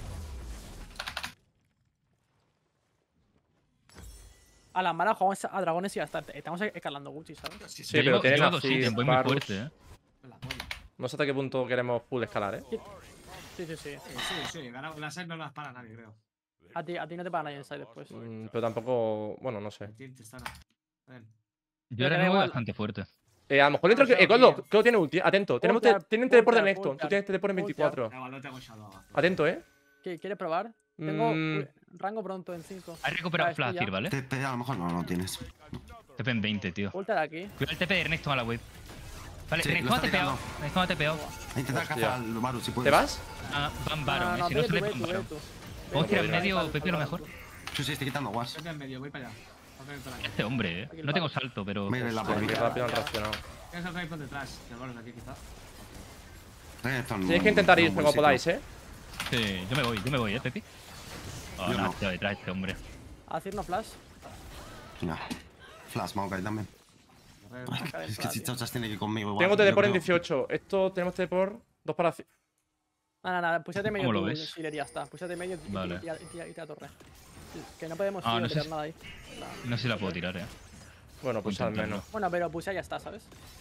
A la mala jugamos a dragones y ya está. Estamos escalando Gucci, ¿sabes? Sí, Yo pero llevo- tienen llevo dos así. ítems, voy muy Varus. fuerte, eh. Me la polla. No sé hasta qué punto queremos full escalar, eh. Sí, sí, sí. Sí, sí, sí. ganamos. La side no las para nadie, creo. A ti, a ti no te pagan nadie en side después. Mm, pero tampoco. Bueno, no sé. El tinte está. Ven. Yo Pero ahora da mismo voy igual. bastante fuerte. Eh, a lo mejor dentro que. Eh, Coldo, creo que tiene ulti. Atento. Tenemos te- Putear, tienen teleport de putear, Necton. Tú putear. tienes teleport en veinticuatro. Da igual, no tengo shadow abajo. Atento, eh. ¿Qué- ¿Quieres probar? Tengo Mm. uy, rango pronto en cinco. Has recuperado Vale, flash, estoy ya. Cir, ¿vale? T P a lo mejor no, no tienes. T P en veinte, tío. Ulta de aquí. Cuidado el T P de Renekton a la wave. Vale, Sí, Renekton lo ha está tepeado. pegando. Renekton ha tepeado. Intenta Hostia. cazar al Varus si ¿Te puedes. vas? Ah, van No, Baron, no, eh. no, Si no ve sale, tú, ve van tú, ve Baron. tú. Vamos a tirar al Ve, medio, vale, Pepe, lo vale, mejor. vale. Sí, sí, estoy quitando wars. Vete en medio, voy para allá. Voy a poner por aquí. Este hombre, eh. Aquí el No tengo Baron. salto, pero. Mira la Qué porvita. rápido han reaccionado. Tienes el rey por detrás. De Varus aquí, quizá. Tenéis que intentar ir como podáis, eh. Sí, yo me voy, yo me voy, eh, Pepi. Oh, Yo no, no. tío, detrás de este hombre. Hacer no flash. Ya. Flash, Maokai también. Guerrero. Ay, Maokai es que flash, si tío. Chauchas tiene que ir conmigo igual. Tengo yo teleport en creo. dieciocho. Esto tenemos teleport. Dos para... ci- Nada, nada, pusete medio ¿Cómo lo tú, ves? Siler, ya está. Pusete medio y, Vale. y, tira, y tira- y tira torre. Que no podemos Ah, tío, no sé tirar si- nada ahí. No sé si la puedo tirar, eh. Bueno, pues al intentarlo. menos. Bueno, pero puse ya está, ¿sabes?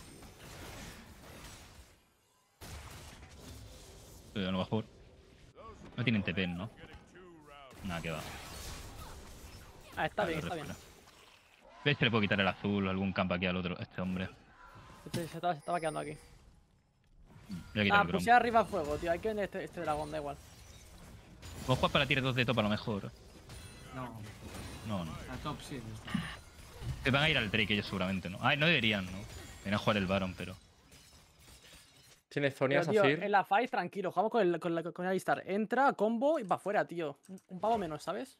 Eh, a lo mejor. No tienen T P, ¿no? Nada, que va. Ah, está Vale, bien, está bien. respira. ¿Ves? Se le puedo quitar el azul, algún campo aquí al otro, a este hombre. Este se estaba, se estaba quedando aquí. Le voy a quitar Ah, el Grom. puse arriba fuego, tío. Hay que vender este, este dragón, da igual. Vos juegas para tier dos de top a lo mejor. No, No, no. a top sí. ya está. Se van a ir al Drake ellos seguramente, ¿no? Ah, no deberían, ¿no? Deberían jugar el Baron, pero... Tiene Pero, Zonias, tío, Azir. en la fight, tranquilo. Jugamos con el, con, la, con Alistar. Entra, combo y va fuera, tío. Un, un pavo menos, ¿sabes?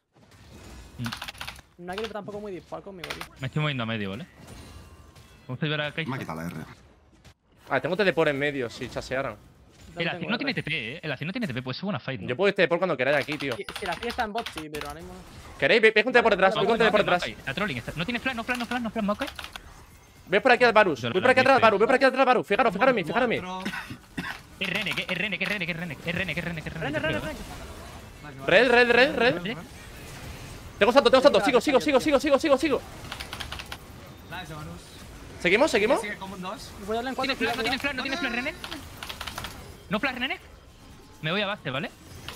No hay que ir tampoco muy dispar conmigo, tío. Me estoy moviendo a medio, ¿vale? Vamos a llevar a Kai'Sa. Me ha quitado la R. Ah, tengo teleport en medio, si chasearan. No El tengo Azir no tiene R. T P, ¿eh? El Azir no tiene T P, pues es buena fight, ¿no? Yo puedo ir teleport cuando queráis aquí, tío. Si, si la fiesta en bot, sí, pero ahora mismo no. ¿Queréis? Ve, ve con teleport detrás, ve Vamos, con teleport Maokai, detrás. Maokai. Está trolling, está... No tiene flash, no flash, no flash, no flash, Maokai. Ve por aquí al Varus. Yo Voy la por aquí atrás al hice. Varus, voy por aquí atrás al Varus. Fijaros, fijaros en mí, fijaros en mí. Cuatro. Es Rene, que es Rene, que es Rene, que es Rene, es Rene, que es Rene, que es Rene. Rene, Rene, Rene. Vale, vale. Red, red, red, red. Rene. Tengo salto, tengo salto. Sigo, sigo, sigo, sigo, sigo, sigo, sigo. Flash de Vanus. ¿Seguimos? ¿Seguimos? Sigue como un dos. Voy a darle en ¿Tiene cuatro, flash? ¿No tiene cuidado, flash? ¿No tiene flash, Rene? ¿No flash, Rene? Me voy a base, ¿vale?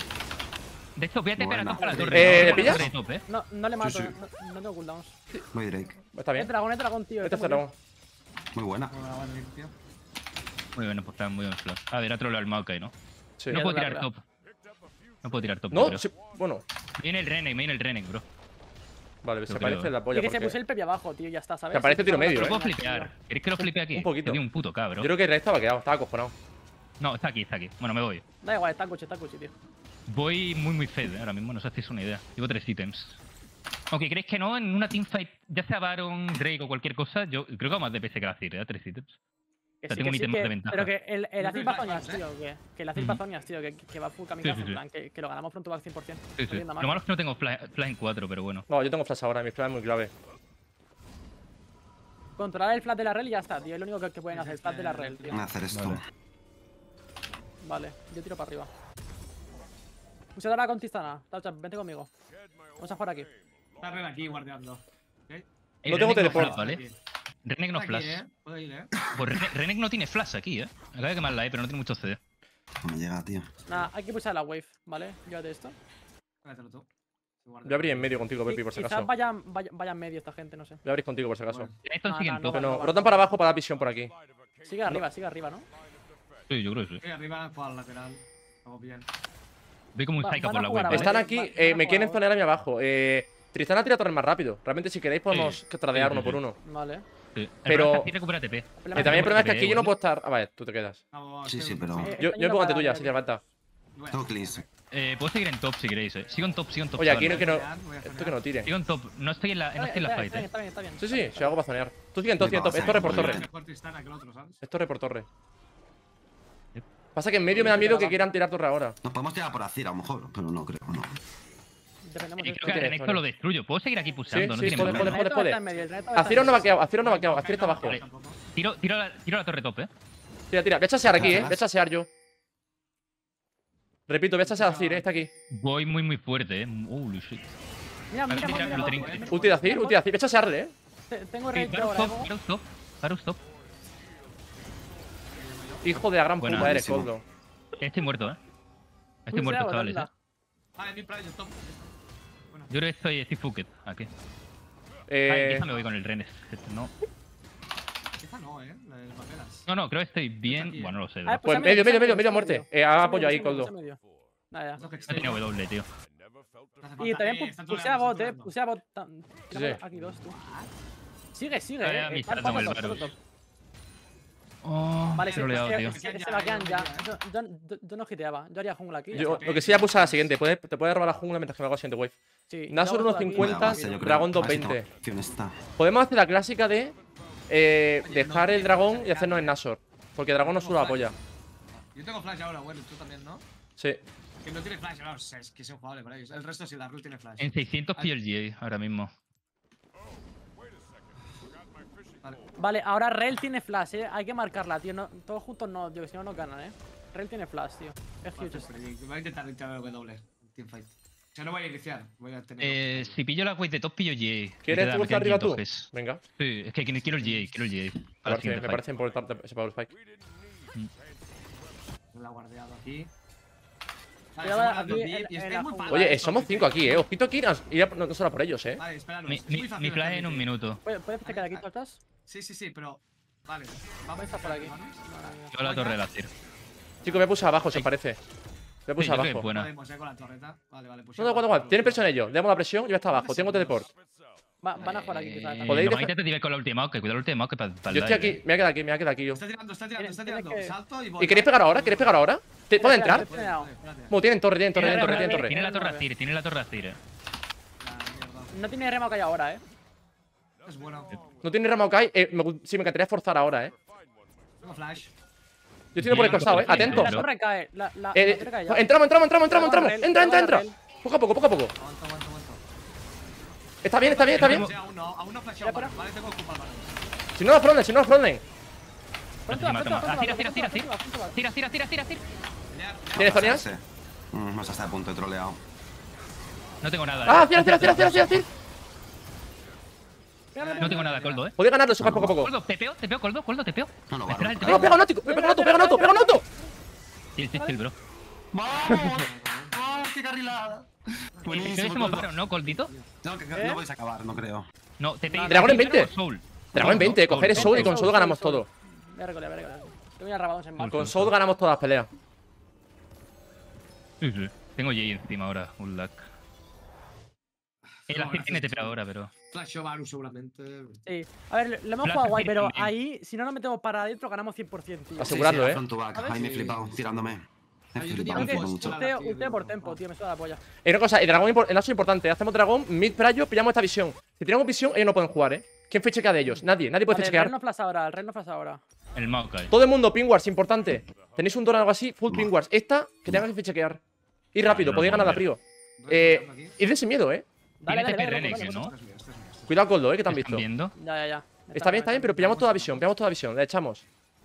De hecho, voy a teper a Buena. top para la Eh, torre. ¿le Voy a pillas? torre de top, eh. No, no le mato, sí. no, no tengo cooldowns. Voy Drake. Está Es bien. dragón, es dragón, tío. Este está es muy dragón. Muy buena. Bueno, vale, bien, tío. Muy bueno, pues está muy buen flash. A ver, a trolear al Maokai, ¿no? Sí. No Ya, puedo dura, tirar dura. top. No puedo tirar top, yo No, creo. sí, bueno. Me viene el Renek, me viene el Renek, bro. Vale, Yo se creo. parece la bien. polla Es que se porque... puse el Pepe abajo, tío, ya está, ¿sabes? Que aparece tiro medio, Lo ¿eh? puedo flipear. ¿Queréis que lo flipe aquí? Un poquito. Te digo un puto cabro. Yo creo que Red estaba quedado, estaba acojonado. No, está aquí, está aquí. Bueno, me voy. Da igual, está coche, está coche, tío. Voy muy, muy fed, ¿eh? Ahora mismo, no os hacéis una idea. Llevo tres ítems. Aunque creéis que no, en una teamfight, ya sea Baron, Drake o cualquier cosa, yo creo que hago más D P S que la Cir, ¿eh? Tres ítems. Que O sea, sí, tengo que un sí, ítem más que- de ventaja. Pero que el, el No Azir tienes Bazonias, flash, ¿eh? tío, que, que el Azir Ujú. Bazonias, tío, que, que va full kamikaze, Sí, sí, sí. en plan, que, que lo ganamos pronto al cien por cien. Sí, sí. Lo malo es que no tengo flash, flash en cuatro, pero bueno. No, yo tengo flash ahora, mi flash es muy clave. Controlar el flash de la rel y ya está, tío. Es lo único que, que pueden hacer, el flash de la rel, tío. Voy a hacer esto. Vale. Vale, yo tiro para arriba. Puse ahora con Tristana. Taucha, vente conmigo. Vamos a jugar aquí. Está Red aquí guardeando. ¿Ok? Ey, No tengo Renek teleport. flash, ¿vale? Aquí. Renek no Está flash. aquí, eh. Puedo ir, eh. Pues Renek, Renek no tiene flash aquí, ¿eh? Acaba de quemarla, ¿eh? Pero no tiene mucho C D. No me llega, tío. Nada, hay que pulsar la wave, ¿vale? Llévate esto. Espératelo tú. Se guarda. Voy a abrir en medio contigo, Pepi, por si Quizás acaso. vayan, vayan, vayan medio esta gente, no sé. Voy a abrir contigo, por si acaso. Bueno. Esto No, sigue no, en no, top. vale. Bueno, rotan para abajo para dar visión por aquí. Sigue arriba, sigue arriba, ¿no? Sí, yo creo que sí. Estoy arriba, juega al lateral. Vamos bien. Voy como un Va- Saika van por a la jugar web, ahora, ¿vale? Están Va- aquí, van eh, a me jugar quieren ahora. zonear a mí abajo. Eh, Tristana tira torres más rápido. Realmente, si queréis, podemos tradear Sí, uno sí, por sí. uno. Vale. Sí. El Pero- problema es que aquí recupera T P. Que también el problema es que aquí yo no puedo estar. Ah, vale, tú te quedas. Vamos, Sí, estoy- sí, pero- Eh, Yo, está yo me pongo ante yendo tuya, para si te falta. Bueno, Tengo cleans. Eh, puedo seguir en top si queréis, eh. Sigo en top, sigo en top. Oye, aquí no chavales. que no. Voy a zonear. Esto que no tire. Sigo en top. No estoy en la, no estoy en la Está fight, bien, eh. está bien, está bien. Sí, sí, si hago para zonear. Tú sigue en top, sigue en top. Es torre por torre. Mejor Tristana que el otro, ¿sabes? Es torre por torre. Pasa que en medio me da miedo que quieran tirar torre ahora. Nos podemos tirar por Azir a lo mejor, pero no creo, no. Dependemos Eh, de creo que a tiene Renek zona. lo destruyo. Puedo seguir aquí pulsando, Sí, no sí, tiene puede, problema. puede, puede, El puede. reto está en medio, el reto está en Aciro no medio. vaqueado, Aciro no vaqueado, Aciro está abajo. Vale. Tiro, tiro, la, tiro la torre top, eh. Tira, tira. Voy a chasear aquí, eh. Voy a chasear yo. Repito, voy a chasear a Acir, eh. Está aquí. Voy muy, muy fuerte, eh. Holy shit. Mira, mira, Mira, mira, lo mira, tengo. mira. Ulti de Acir, ulti de Acir. Voy a chasearle, eh. Te- Tengo Ok, rey Varus ahora, top, ¿no? Varus top. Varus top. Hijo de la gran Buena, puta, eres, buenísimo. Coldo. Estoy muerto, eh. Estoy Pulsa muerto, la chavales, eh. botanda. Ah, en mi playa, top. Yo creo que estoy, estoy fucked. Aquí. Ay, Eh. esa me voy con el Renes. Este, No. Esa no, eh. La de las barreras. No, no, creo que estoy bien. aquí, eh. Bueno, no lo sé. Ah, bro. Pues pulsa medio, medio, medio, pulsa medio a muerte. Eh, haga Pulsa apoyo ahí, pulsa Coldo. medio. Nada, Es lo que No tenía extremo. W, tío. No hace Y falta. también Eh, pu- está puse a troleando, bot, eh. está Puse a bot. tam- Sí, Tenemos sí. Aquí dos, tú. Sigue, sigue, Vaya, eh. mi Está Shardon, el top, está Varus. top. Oh, Vale, he se, troleado, se, tío. se, se vaquean ya. Yo, yo, yo, yo no hiteaba. Yo haría jungla aquí. y ya Yo, está. lo que sí ya puse a la siguiente. Puedes, te puedes robar la jungla mientras que me hago la siguiente wave. Sí, Nashor yo hago uno esto de aquí, cincuenta, Vaya y- base, yo creo. Dragón A ver si dos veinte. tengo opción esta. Podemos hacer la clásica de eh, dejar el dragón y hacernos en Nashor. Porque el dragón nos suda la polla. Yo tengo flash ahora, bueno, tú también, ¿no? Sí. Que no tiene flash, no, es que es injugable para ellos. El resto sí, la Rul tiene flash. En seiscientos P L G ahora mismo. Vale, ahora Rel tiene flash, eh. Hay que marcarla, tío. No, todos juntos no, tío, que si no nos ganan, eh. Rel tiene flash, tío. Es huge. esto. Voy a intentar iniciar el W. Teamfight. O sea, no voy a iniciar. Voy a tener. Eh, si pillo la wave de top, pillo G A. ¿Quieres Me queda- tú me estar quedan arriba tú? quince toques. Venga. Sí, es que quiero el G A, quiero el G A. Me Para la parece, siguiente me fight. parece importante ese Power Spike. La he guardeado aquí. Vale, Cuidado estamos dando aquí deep en- y en estoy la muy jungla. para Oye, esto, somos porque- cinco aquí, eh. Ojito aquí. Ir a- no, no solo por ellos, eh. Vale, espéranos. Mi, es mi, muy fácil mi flash hacer en un deep. minuto. ¿Puedes puedes checar aquí, ¿estás? Sí, sí, sí, pero. Vale. Vamos a estar por aquí. hermanos. Yo la torre de la Cir. Chicos, me puse abajo, se parece. Me puse Sí, yo creo que es abajo. buena. Podemos, eh, con la torreta. Vale, vale. Pues No, da igual, da igual. Tienen presión ellos. Demos la presión. Yo está abajo. Tengo teleport. Va- van a jugar aquí, quizás. Eh, ¿Podéis no, dejar- intenta tirar con la última, que cuidado la última, que para el Yo estoy dive, aquí. eh. Me voy a quedar aquí, me voy a quedar aquí yo. Está tirando, está tirando, está Tienes- tirando. tienes que- Salto y voy. ¿Y queréis pegar ahora? ¿Queréis pegar ahora? ¿Te- ¿Pueden entrar? Espera, espera. Bueno, tienen torre, tienen torre, Tiene tienen la torre, torre, tienen torre. tiene la torre a Cir, tiene la torre a Cir. eh. No tiene remo que hay ahora, eh. Es bueno. No tiene Ramaokai. Eh, me gu- sí, me encantaría forzar ahora, eh. Tengo flash. Yo estoy por el costado, eh. Sí, Atento. La Bro. torre cae. La, la, Eh, la torre cae ya. entramos, entramos, entramos, entramos, Pega entramos. Rel, Entra, entra, pega entra. Rel. Poco a poco, poco a poco. Aguanto, aguanto, aguanto. Está bien, está bien, está bien. Sí, aún no, aún no flasheo. Espera, Vale, vale, tengo que ocupar balón. Si no nos fronden, si no nos fronden. Pronto, Encima, pronto, toma. Ah, tira, pronto, tira, pronto, tira, pronto, pronto, pronto. Tira, tira, tira, tira, tira. Pelear, pelear. ¿Tienes zonas? Ese. Mm, no sé hasta de punto de troleado. No tengo nada. Ah, eh. tira, tira, tira, tira, tira, tira. No tengo nada, Coldo, eh. Podéis ganarlo, sujas poco a poco. Coldo, te peo, te peo, Coldo, Coldo, te peo. No lo Me espera el barro. No, tepeo. pega un ótico, pega un auto, pega un auto, pega un auto. Chill, chill, chill, bro. ¡Vamos! ¡Oh, qué carrilada! Creo que Buenísimo. somos Coldo. Baron, ¿no, Coldito? No, que, que ¿Eh? no vais a acabar, no creo. No, te pego. Dragón en veinte. Soul. Dragón en veinte, coger Soul. Soul y con Soul ganamos todo. Voy a recolear, voy a recolear. Tengo ya rabados en barco. Con Soul ganamos todas las peleas. Sí, sí. Tengo Jay encima ahora, un lag. El Azir tiene T P ahora, pero. Flasheo Varus seguramente. Sí. A ver, lo hemos Flash jugado guay, Azir pero también. ahí, si no nos metemos para adentro, ganamos cien por cien, tío. Así- Asegurarlo, Sí, sí, eh. front to back. ¿Sabes? Ahí me he Sí. flipado, tirándome. Me Ah, he yo flipado, tenía me he Creo que flipado mucho. Hola, ulteo, tío, ulteo por tío. tempo, tío, me suda la polla. Y una cosa, el dragón, impor- el lazo es importante. Hacemos dragón, mid prayo, pillamos esta visión. Si tenemos visión, ellos no pueden jugar, eh. ¿Quién fechequea de ellos? Nadie, nadie puede Vale, el fechequear. rey no flash ahora, el rey no flash ahora. El Maokai. Todo el mundo, ping wars, importante. Tenéis un don o algo así, full ping wars. Esta, que tenga que fechequear. Y rápido, no podéis lo ganar a puedo frío. Eh, id de sin miedo, eh. Dale, Tiene dale, T P dale, Renekton, dale, ¿no? Esto es mío, esto es mío, esto es mío. Cuidado con lo, eh, que te han ¿Están visto. viendo? Ya, ya, ya. Está bien, está bien, pero pillamos toda visión, pillamos toda visión. La echamos.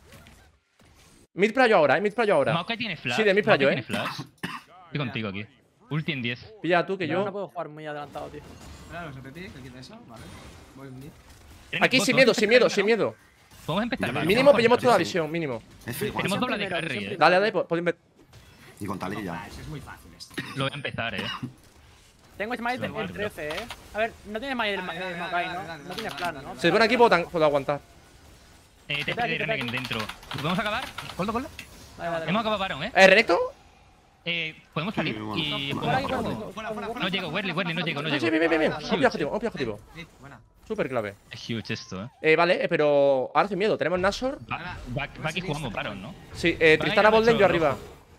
Mid prayo ahora, eh. Mid prayo ahora. Maokai tiene flash. Sí, de mí para Maokai yo, tiene flash. Estoy contigo aquí. Ulti en diez. Pilla tú que Yo no yo. puedo jugar muy adelantado, tío. Espera, los repetí, que quita eso. Vale. Voy un mid. Aquí sin Podemos miedo, sin empezar miedo, el sin Baron. miedo. Podemos empezar. Baron. Mínimo Vamos a pillamos empezar. toda sí. visión, mínimo. Es flipado. Tenemos doble de Primero, carry, siempre. eh. Dale, dale, podéis ver. Y con talilla. Flash, es muy fácil esto. Lo voy a empezar, eh. Tengo Smite Sí, el vale, trece, eh. A ver, no tiene Smite el Dale, dale, el Maokai, dale, ¿no? dale, No dale, tiene dale, plan, dale, ¿no? Si es buen equipo, tan- puedo aguantar. Eh, T P Espera, de espera, Renekton dentro. ¿Lo podemos acabar? Coldo, Coldo. Dale, dale. Hemos acabado Baron, eh. ¿Eh, Renekton? Eh, podemos salir Sí, bueno. y. Fuera, Fuera aquí, podemos- fuera, Fuera, fuera, fuera. No llego, Werly, Werly, no llego, no Sí, sí, llego. bien, bien, bien. Vale, Vamos a objetivo, vamos a objetivo. Mid, buena. Súper clave. Es huge esto, eh. Eh, vale, eh, pero ahora sin miedo. Tenemos Nashor. Va, va, va aquí jugamos Baron, ¿no? Sí, eh, Van a Tristana ir a Boldén, yo ocho, arriba.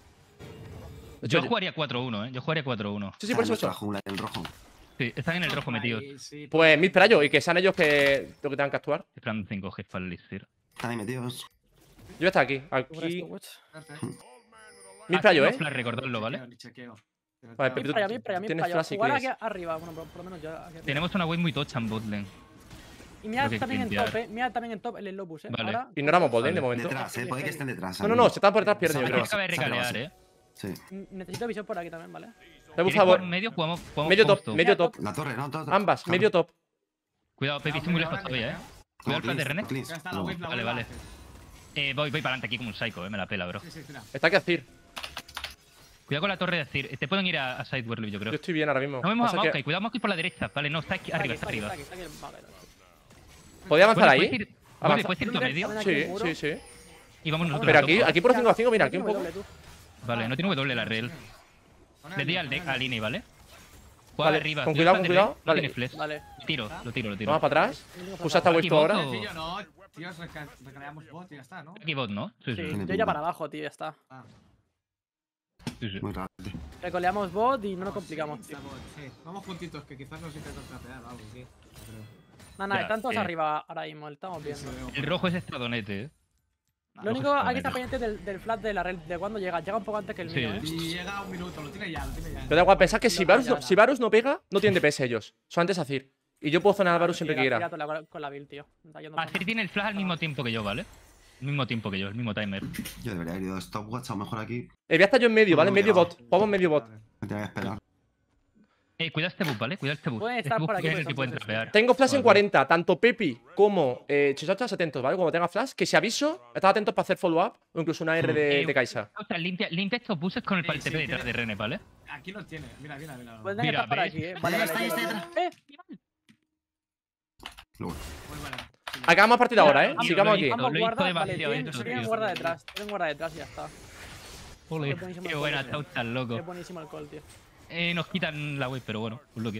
Yo jugaría cuatro uno, eh. Yo jugaría cuatro uno. Sí, sí, por eso. Nuestra eso. jungla en el rojo. Sí, están en el rojo metidos. Ahí, sí, Pues mid prayo y que sean ellos que lo que tengan que actuar. Esperando cinco Gs para el Elixir. Están ahí metidos. Yo voy a estar aquí. Cubres Aquí. tu watch. perfecto. Mid prayo, Ah, eh. no flash, recordadlo, ¿vale? Chequeo, ni chequeo. Vale, Mid pero- para allá, mid para allá, mid tienes para allá. flash y Jugar aquí Chris. arriba, bueno, por, por lo menos yo aquí arriba. Tenemos una wave muy tocha en botlane. Y mira Creo que también en limpiar. top, eh. Mira también en top el Lobus, eh. Vale. Ahora, Ignoramos Boldén de Vale. momento. Detrás, eh. Puede que estén detrás. No, no, no, si están por detrás pierden, yo Sabe creo. Acaba de Sabe la recalear, base. eh. Sí. n- necesito visión por aquí también, ¿vale? Le he ¿Queréis bufado jugar en medio? Jugamos, jugamos medio jugamos top, todo. medio top. La torre, no, todo. Ambas, medio top. Cuidado, Pepe, estoy muy lejos todavía, eh. Cuidado el flash de Renek. Ya está la wave, la Vale, wave. vale. Eh, voy, voy para adelante aquí como un psycho, eh. Me la pela, bro. Sí, sí, mira. Está que decir. Cuidado con la torre de Azir. Te pueden ir a, a Side Werly, yo creo. Yo estoy bien ahora mismo. No vemos a Pasa que- Maokai. Cuidado, Maokai por la derecha. Vale, no, está aquí arriba, está aquí, arriba. aquí, está aquí el Maokai. ¿Podía avanzar Bueno, ahí? ¿puedes ir- Avanza. Werly, ¿puedes ir tú a medio? También aquí Sí, el muro. sí, sí. Y vamos nosotros. Pero a aquí, topo. aquí por cinco a cinco, mira, aquí un poco. W, tú. Vale, no tiene W la rel. Le di al, de, al Ini, ¿vale? Juega Vale, arriba. con ¿Tienes cuidado, plan con de cuidado. red? No Vale. tiene flash. Vale. Lo tiro, lo tiro, lo tiro. Vamos para atrás. Usa esta wave Aquí tú ahora. voto. Sencillo, no. Tíos, reca- recreamos bot y ya está, ¿no? Aquí bot, ¿no? Sí, sí. Sí, Tiene yo pinta. ya para abajo, tío, ya está. Ah, sí, sí. Muy raro, tío. Recoleamos bot y no nos complicamos, sí, tío. está bot, sí. Vamos juntitos, que quizás nos intentan trapear o algo, sí. Creo. Nada, nada, Ya, están todos eh. arriba ahora mismo, estamos Sí, viendo. sí, veo. El rojo es estradonete, eh. Lo único, Rojo hay que está estar pendiente del, del flash de la red, de cuando llega. Llega un poco antes que el Sí. mío, ¿eh? Y llega un minuto, lo tiene ya, lo tiene ya. Pero da igual, pensad que si No, Varus, ya, no, ya. si Varus no pega, no tienen D P S ellos. Son antes Azir. Y yo puedo zonar a Varus siempre que Tira- quiera. tira con la- con la build, tío. Está yendo Azir tiene el flash al mismo tiempo que yo, ¿vale? El mismo tiempo que yo, el mismo timer. Yo debería haber ido stopwatch, a lo mejor aquí. Eh, voy a estar yo en medio, ¿vale? No, Medio no. bot. Jugamos medio bot. Me tenía que esperar. Eh, cuida este bus, ¿vale? Cuida este bus. Pueden Este estar bus por aquí, que pues, si pueden entonces. trapear. Tengo flash en Joder. cuarenta. Tanto Pepi como eh, Chichachas atentos, ¿vale? Cuando tenga flash, que si aviso, estad atentos para hacer follow-up o incluso una R de, Eh, de Kaisa. O sea, limpia, limpia estos buses con el Sí, pal sí, T P detrás tiene- de Rene, ¿vale? Aquí los tiene. Mira, mira, mira. Pueden Mira, estar por ¿ves? aquí, eh. Vale, Ahí vale. está, ahí vale. está, Eh, Luego. Muy buena. Sí, Acabamos partida ahora, ¿eh? Tío, Sigamos lo aquí. hizo- Vamos, lo hizo guarda. Vale, demasiado tienen, esto, tienen tío. guarda detrás. Tienen guarda detrás y ya está. Joder, Es buenísimo qué el buena, call, está tío. tan loco. Es buenísimo el call, tío. Eh, nos quitan la wave, pero bueno, pues lo que.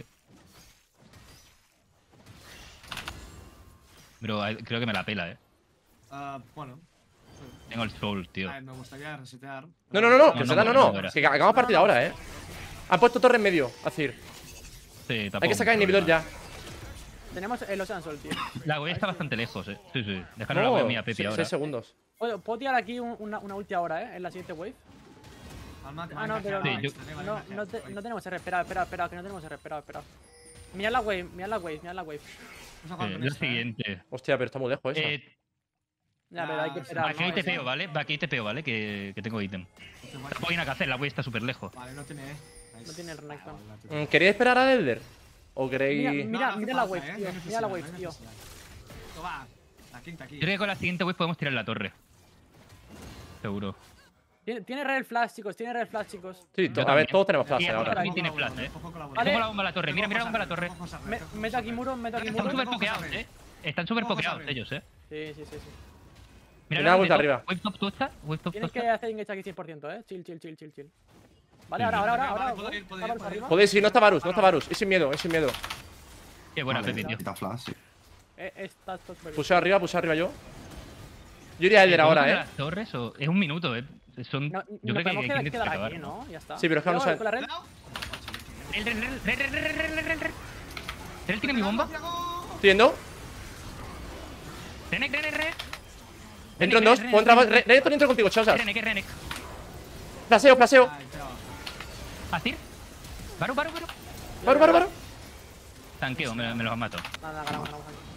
Bro, eh, creo que me la pela, eh. Ah, bueno. Tengo el soul, tío. A ver, me gustaría resetear. No, no, no, no. No, Que no, se da, no, no, no. no, no. Que acabamos partida ahora, ¿eh? Han puesto torre en medio. Azir. Sí, tampoco Hay que sacar el mucho inhibidor problema. Eh, Tenemos el Ocean Sol, tío. La wave está bastante lejos, eh. Sí, sí. Dejaron la wave mía, Pepi, ahora. seis segundos. Puedo, puedo tirar aquí un- una, una ulti ahora, eh. En la siguiente wave. Alma, que Ah, va a no, pero encajar Sí, no. yo- extra, eh, va a No, encajar. no, te- no tenemos R. Espera, espera, espera. Que no tenemos R. Espera, espera. Mirad la wave, mirad la wave, mirad la wave. Vamos a jugar Eh, con la esta, eh. siguiente. Hostia, pero está muy lejos esa. Eh, Ya, pero hay que Ah, esperar. aquí hay ¿no? T P O, ¿vale? Va, aquí hay T P O, ¿vale? Que, que tengo ítem. Este guay. Tampoco hay nada que hacer, la wave está súper lejos. Vale, no tiene, eh. Nice. No tiene el Renekton. Ah, vale, la tiene. Mm, ¿Queréis esperar a Elder? ¿O Mira, queréis...? mira, No, no mira hace la falta, wave, eh, tío. no hay Mira la necesidad, wave, no hay tío. necesidad. Toma, la quinta aquí. Yo creo que con la siguiente wave podemos tirar la torre. Seguro. Tiene, tiene red flash, chicos. Tiene red flash, chicos. Sí, Yo to- a ver, también. todos tenemos flash Y ahora. ahora tiene flash, eh. Vale. Pongo la bomba a la torre. Mira, mira la bomba a la torre. Me, meto aquí muro, meto aquí Están muro. súper Cojo pokeados, Sabre. eh. Están súper Cojo pokeados Sabre. ellos, eh. Sí, sí, sí, sí. Mira, Mira, la vuelta wave arriba. top. Wave top, ¿tú estás? Wave top, Tienes ¿tú que estás? hacer engage aquí cien por ciento, eh. Chill, chill, chill, chill, chill. Vale, Sí, ahora, sí. ahora, ahora, Vale, ahora. puedo ir, puedo ir, Varus puedo ir. arriba. Podéis ir, no está Varus, no está Varus. Es sin miedo, es sin miedo. Qué buena, Vale, Pepi, tío. quita flash, sí. Eh, está está súper bien. Puse arriba, puse arriba yo. Yo iría a Elder ¿Podemos ahora, poner ¿eh? las torres o...? Es un minuto, eh. Son... No, Yo nos creo que podemos hay quedar, que quedar acabar. aquí, ¿no? Ya está. Sí, pero es que no Cuidado sé- con la red. Rel, rel, rel, rel, rel, rel, rel, rel, rel. ¿Rel tiene mi bomba? Estoy yendo. Renek, Renek, Renek. Entro en dos. Puedo entrar. Re- Renekton entro contigo, chao, Renek, Renek. Plaseo, plaseo. Ay, pero- ¿Asir? Baru, baru, baru. Varu, varu, varu. Tanqueo, me, me los mato. Nada, ganamos, ganamos aquí.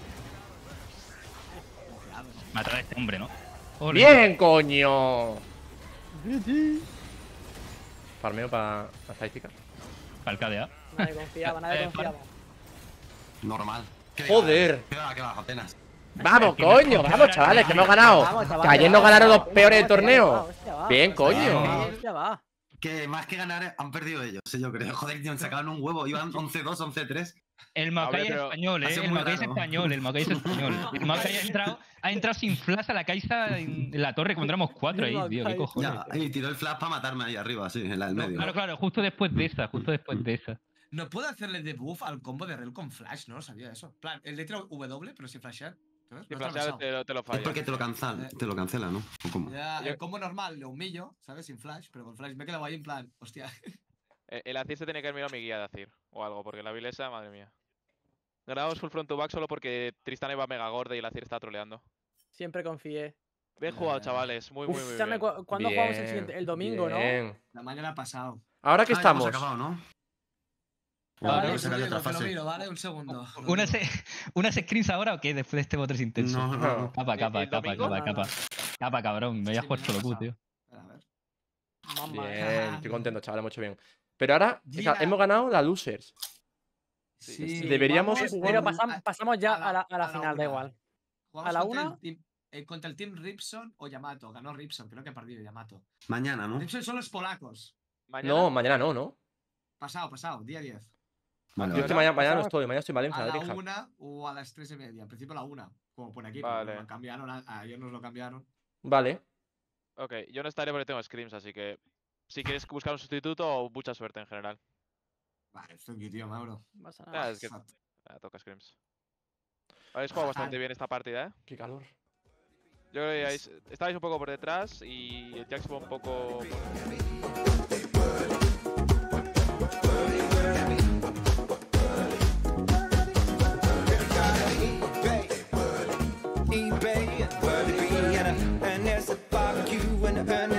Matar a este hombre, ¿no? Ole. Bien, coño. Farmeo para la estadística. Pa'l K D A. Nadie confiaba, nadie Eh, confiaba. Normal. ¿Qué Joder. ¿Qué va, qué va, apenas? Vamos, Al final, coño, al vamos, final, chavales, que hemos al ganado. Vamos, chaval, Que ayer va, nos ganaron va, los va, peores del hostia, va, torneo. hostia, va. Bien, coño. Va, hostia, va. Que más que ganar han perdido ellos, sí, yo creo. Joder, tío, sacaron un huevo. Iban once dos, once tres. El Maokai A es ver, pero- español, ha eh. sido El muy Maokai es raro. español, el Maokai es español. El Maokai ha entrado, ha entrado sin flash a la Kaisa en la torre, como entramos cuatro ahí, tío. ¿Qué cojones? Ya, y tiró el flash para matarme ahí arriba, sí, en la del medio. Claro, claro, justo después de esa, justo después de esa. No puedo hacerle debuff al combo de Rel con flash, no lo sabía eso. En plan, el de tiro W, pero sin flashear. ¿Sabes? Si No está flashear pensado. te, lo- te lo Es falla. porque te lo cancela, te lo cancela, ¿no? ¿O cómo? Ya, Yo- el combo normal le humillo, ¿sabes? Sin flash, pero con flash me he quedado ahí en plan, hostia. Eh, El Azir se tiene que haber mirado mi guía de Azir o algo, porque la vilesa, madre mía. Ganamos full front to back solo porque Tristana iba mega gorda y el Azir está troleando. Siempre confié. Bien jugado, Eh, chavales. Muy, muy, muy Escúchame, bien. cu- ¿cuándo jugamos el siguiente? El domingo, ¿no? Bien. La mañana ha pasado. Ahora que Ah, ya hemos estamos. acabado, ¿no? Vale, Creo que pues será de Te otra lo fase. miro, ¿vale? Un segundo. ¿Unas, ¿Unas screens ahora o qué? Después de este botres intenso. No, no, no. Capa, ¿El- capa, el capa, domingo? capa, capa. Capa, cabrón. Me voy a Sí, jugar me solo lo he Q, pasado. tío. A ver. Mamá. Bien, estoy contento, chaval, hemos hecho bien. Pero ahora Día- hemos ganado la losers. Sí, Deberíamos vamos, jugar- Pero a- pasam- pasamos ya a la, a la a la final, da una. igual. Jugamos a la contra el una. team- eh, contra el team Ripson o Yamato. Ganó Ripson, creo que ha perdido Yamato. Mañana, ¿no? Ripson son los polacos. Mañana. No, mañana no, ¿no? Pasado, pasado, día diez. Vale, Yo es que vale. mañana, mañana no estoy, mañana estoy en Valencia, A la la Drija. una o a las tres y media. En principio a la una, como por aquí. pero Vale. nos lo cambiaron, a- ayer nos lo cambiaron. Vale. Ok, yo no estaré porque tengo scrims, así que si quieres buscar un sustituto, mucha suerte en general. Vale, thank you, tío, Mauro. No pasa nada. Ah, es que ah, toca scrims. Habéis jugado bastante bien esta partida, ¿eh? Qué calor. Yo creo que habéis- estabais un poco por detrás y el Jax fue un poco... eBay, where to be, and, and there's a barbecue and, and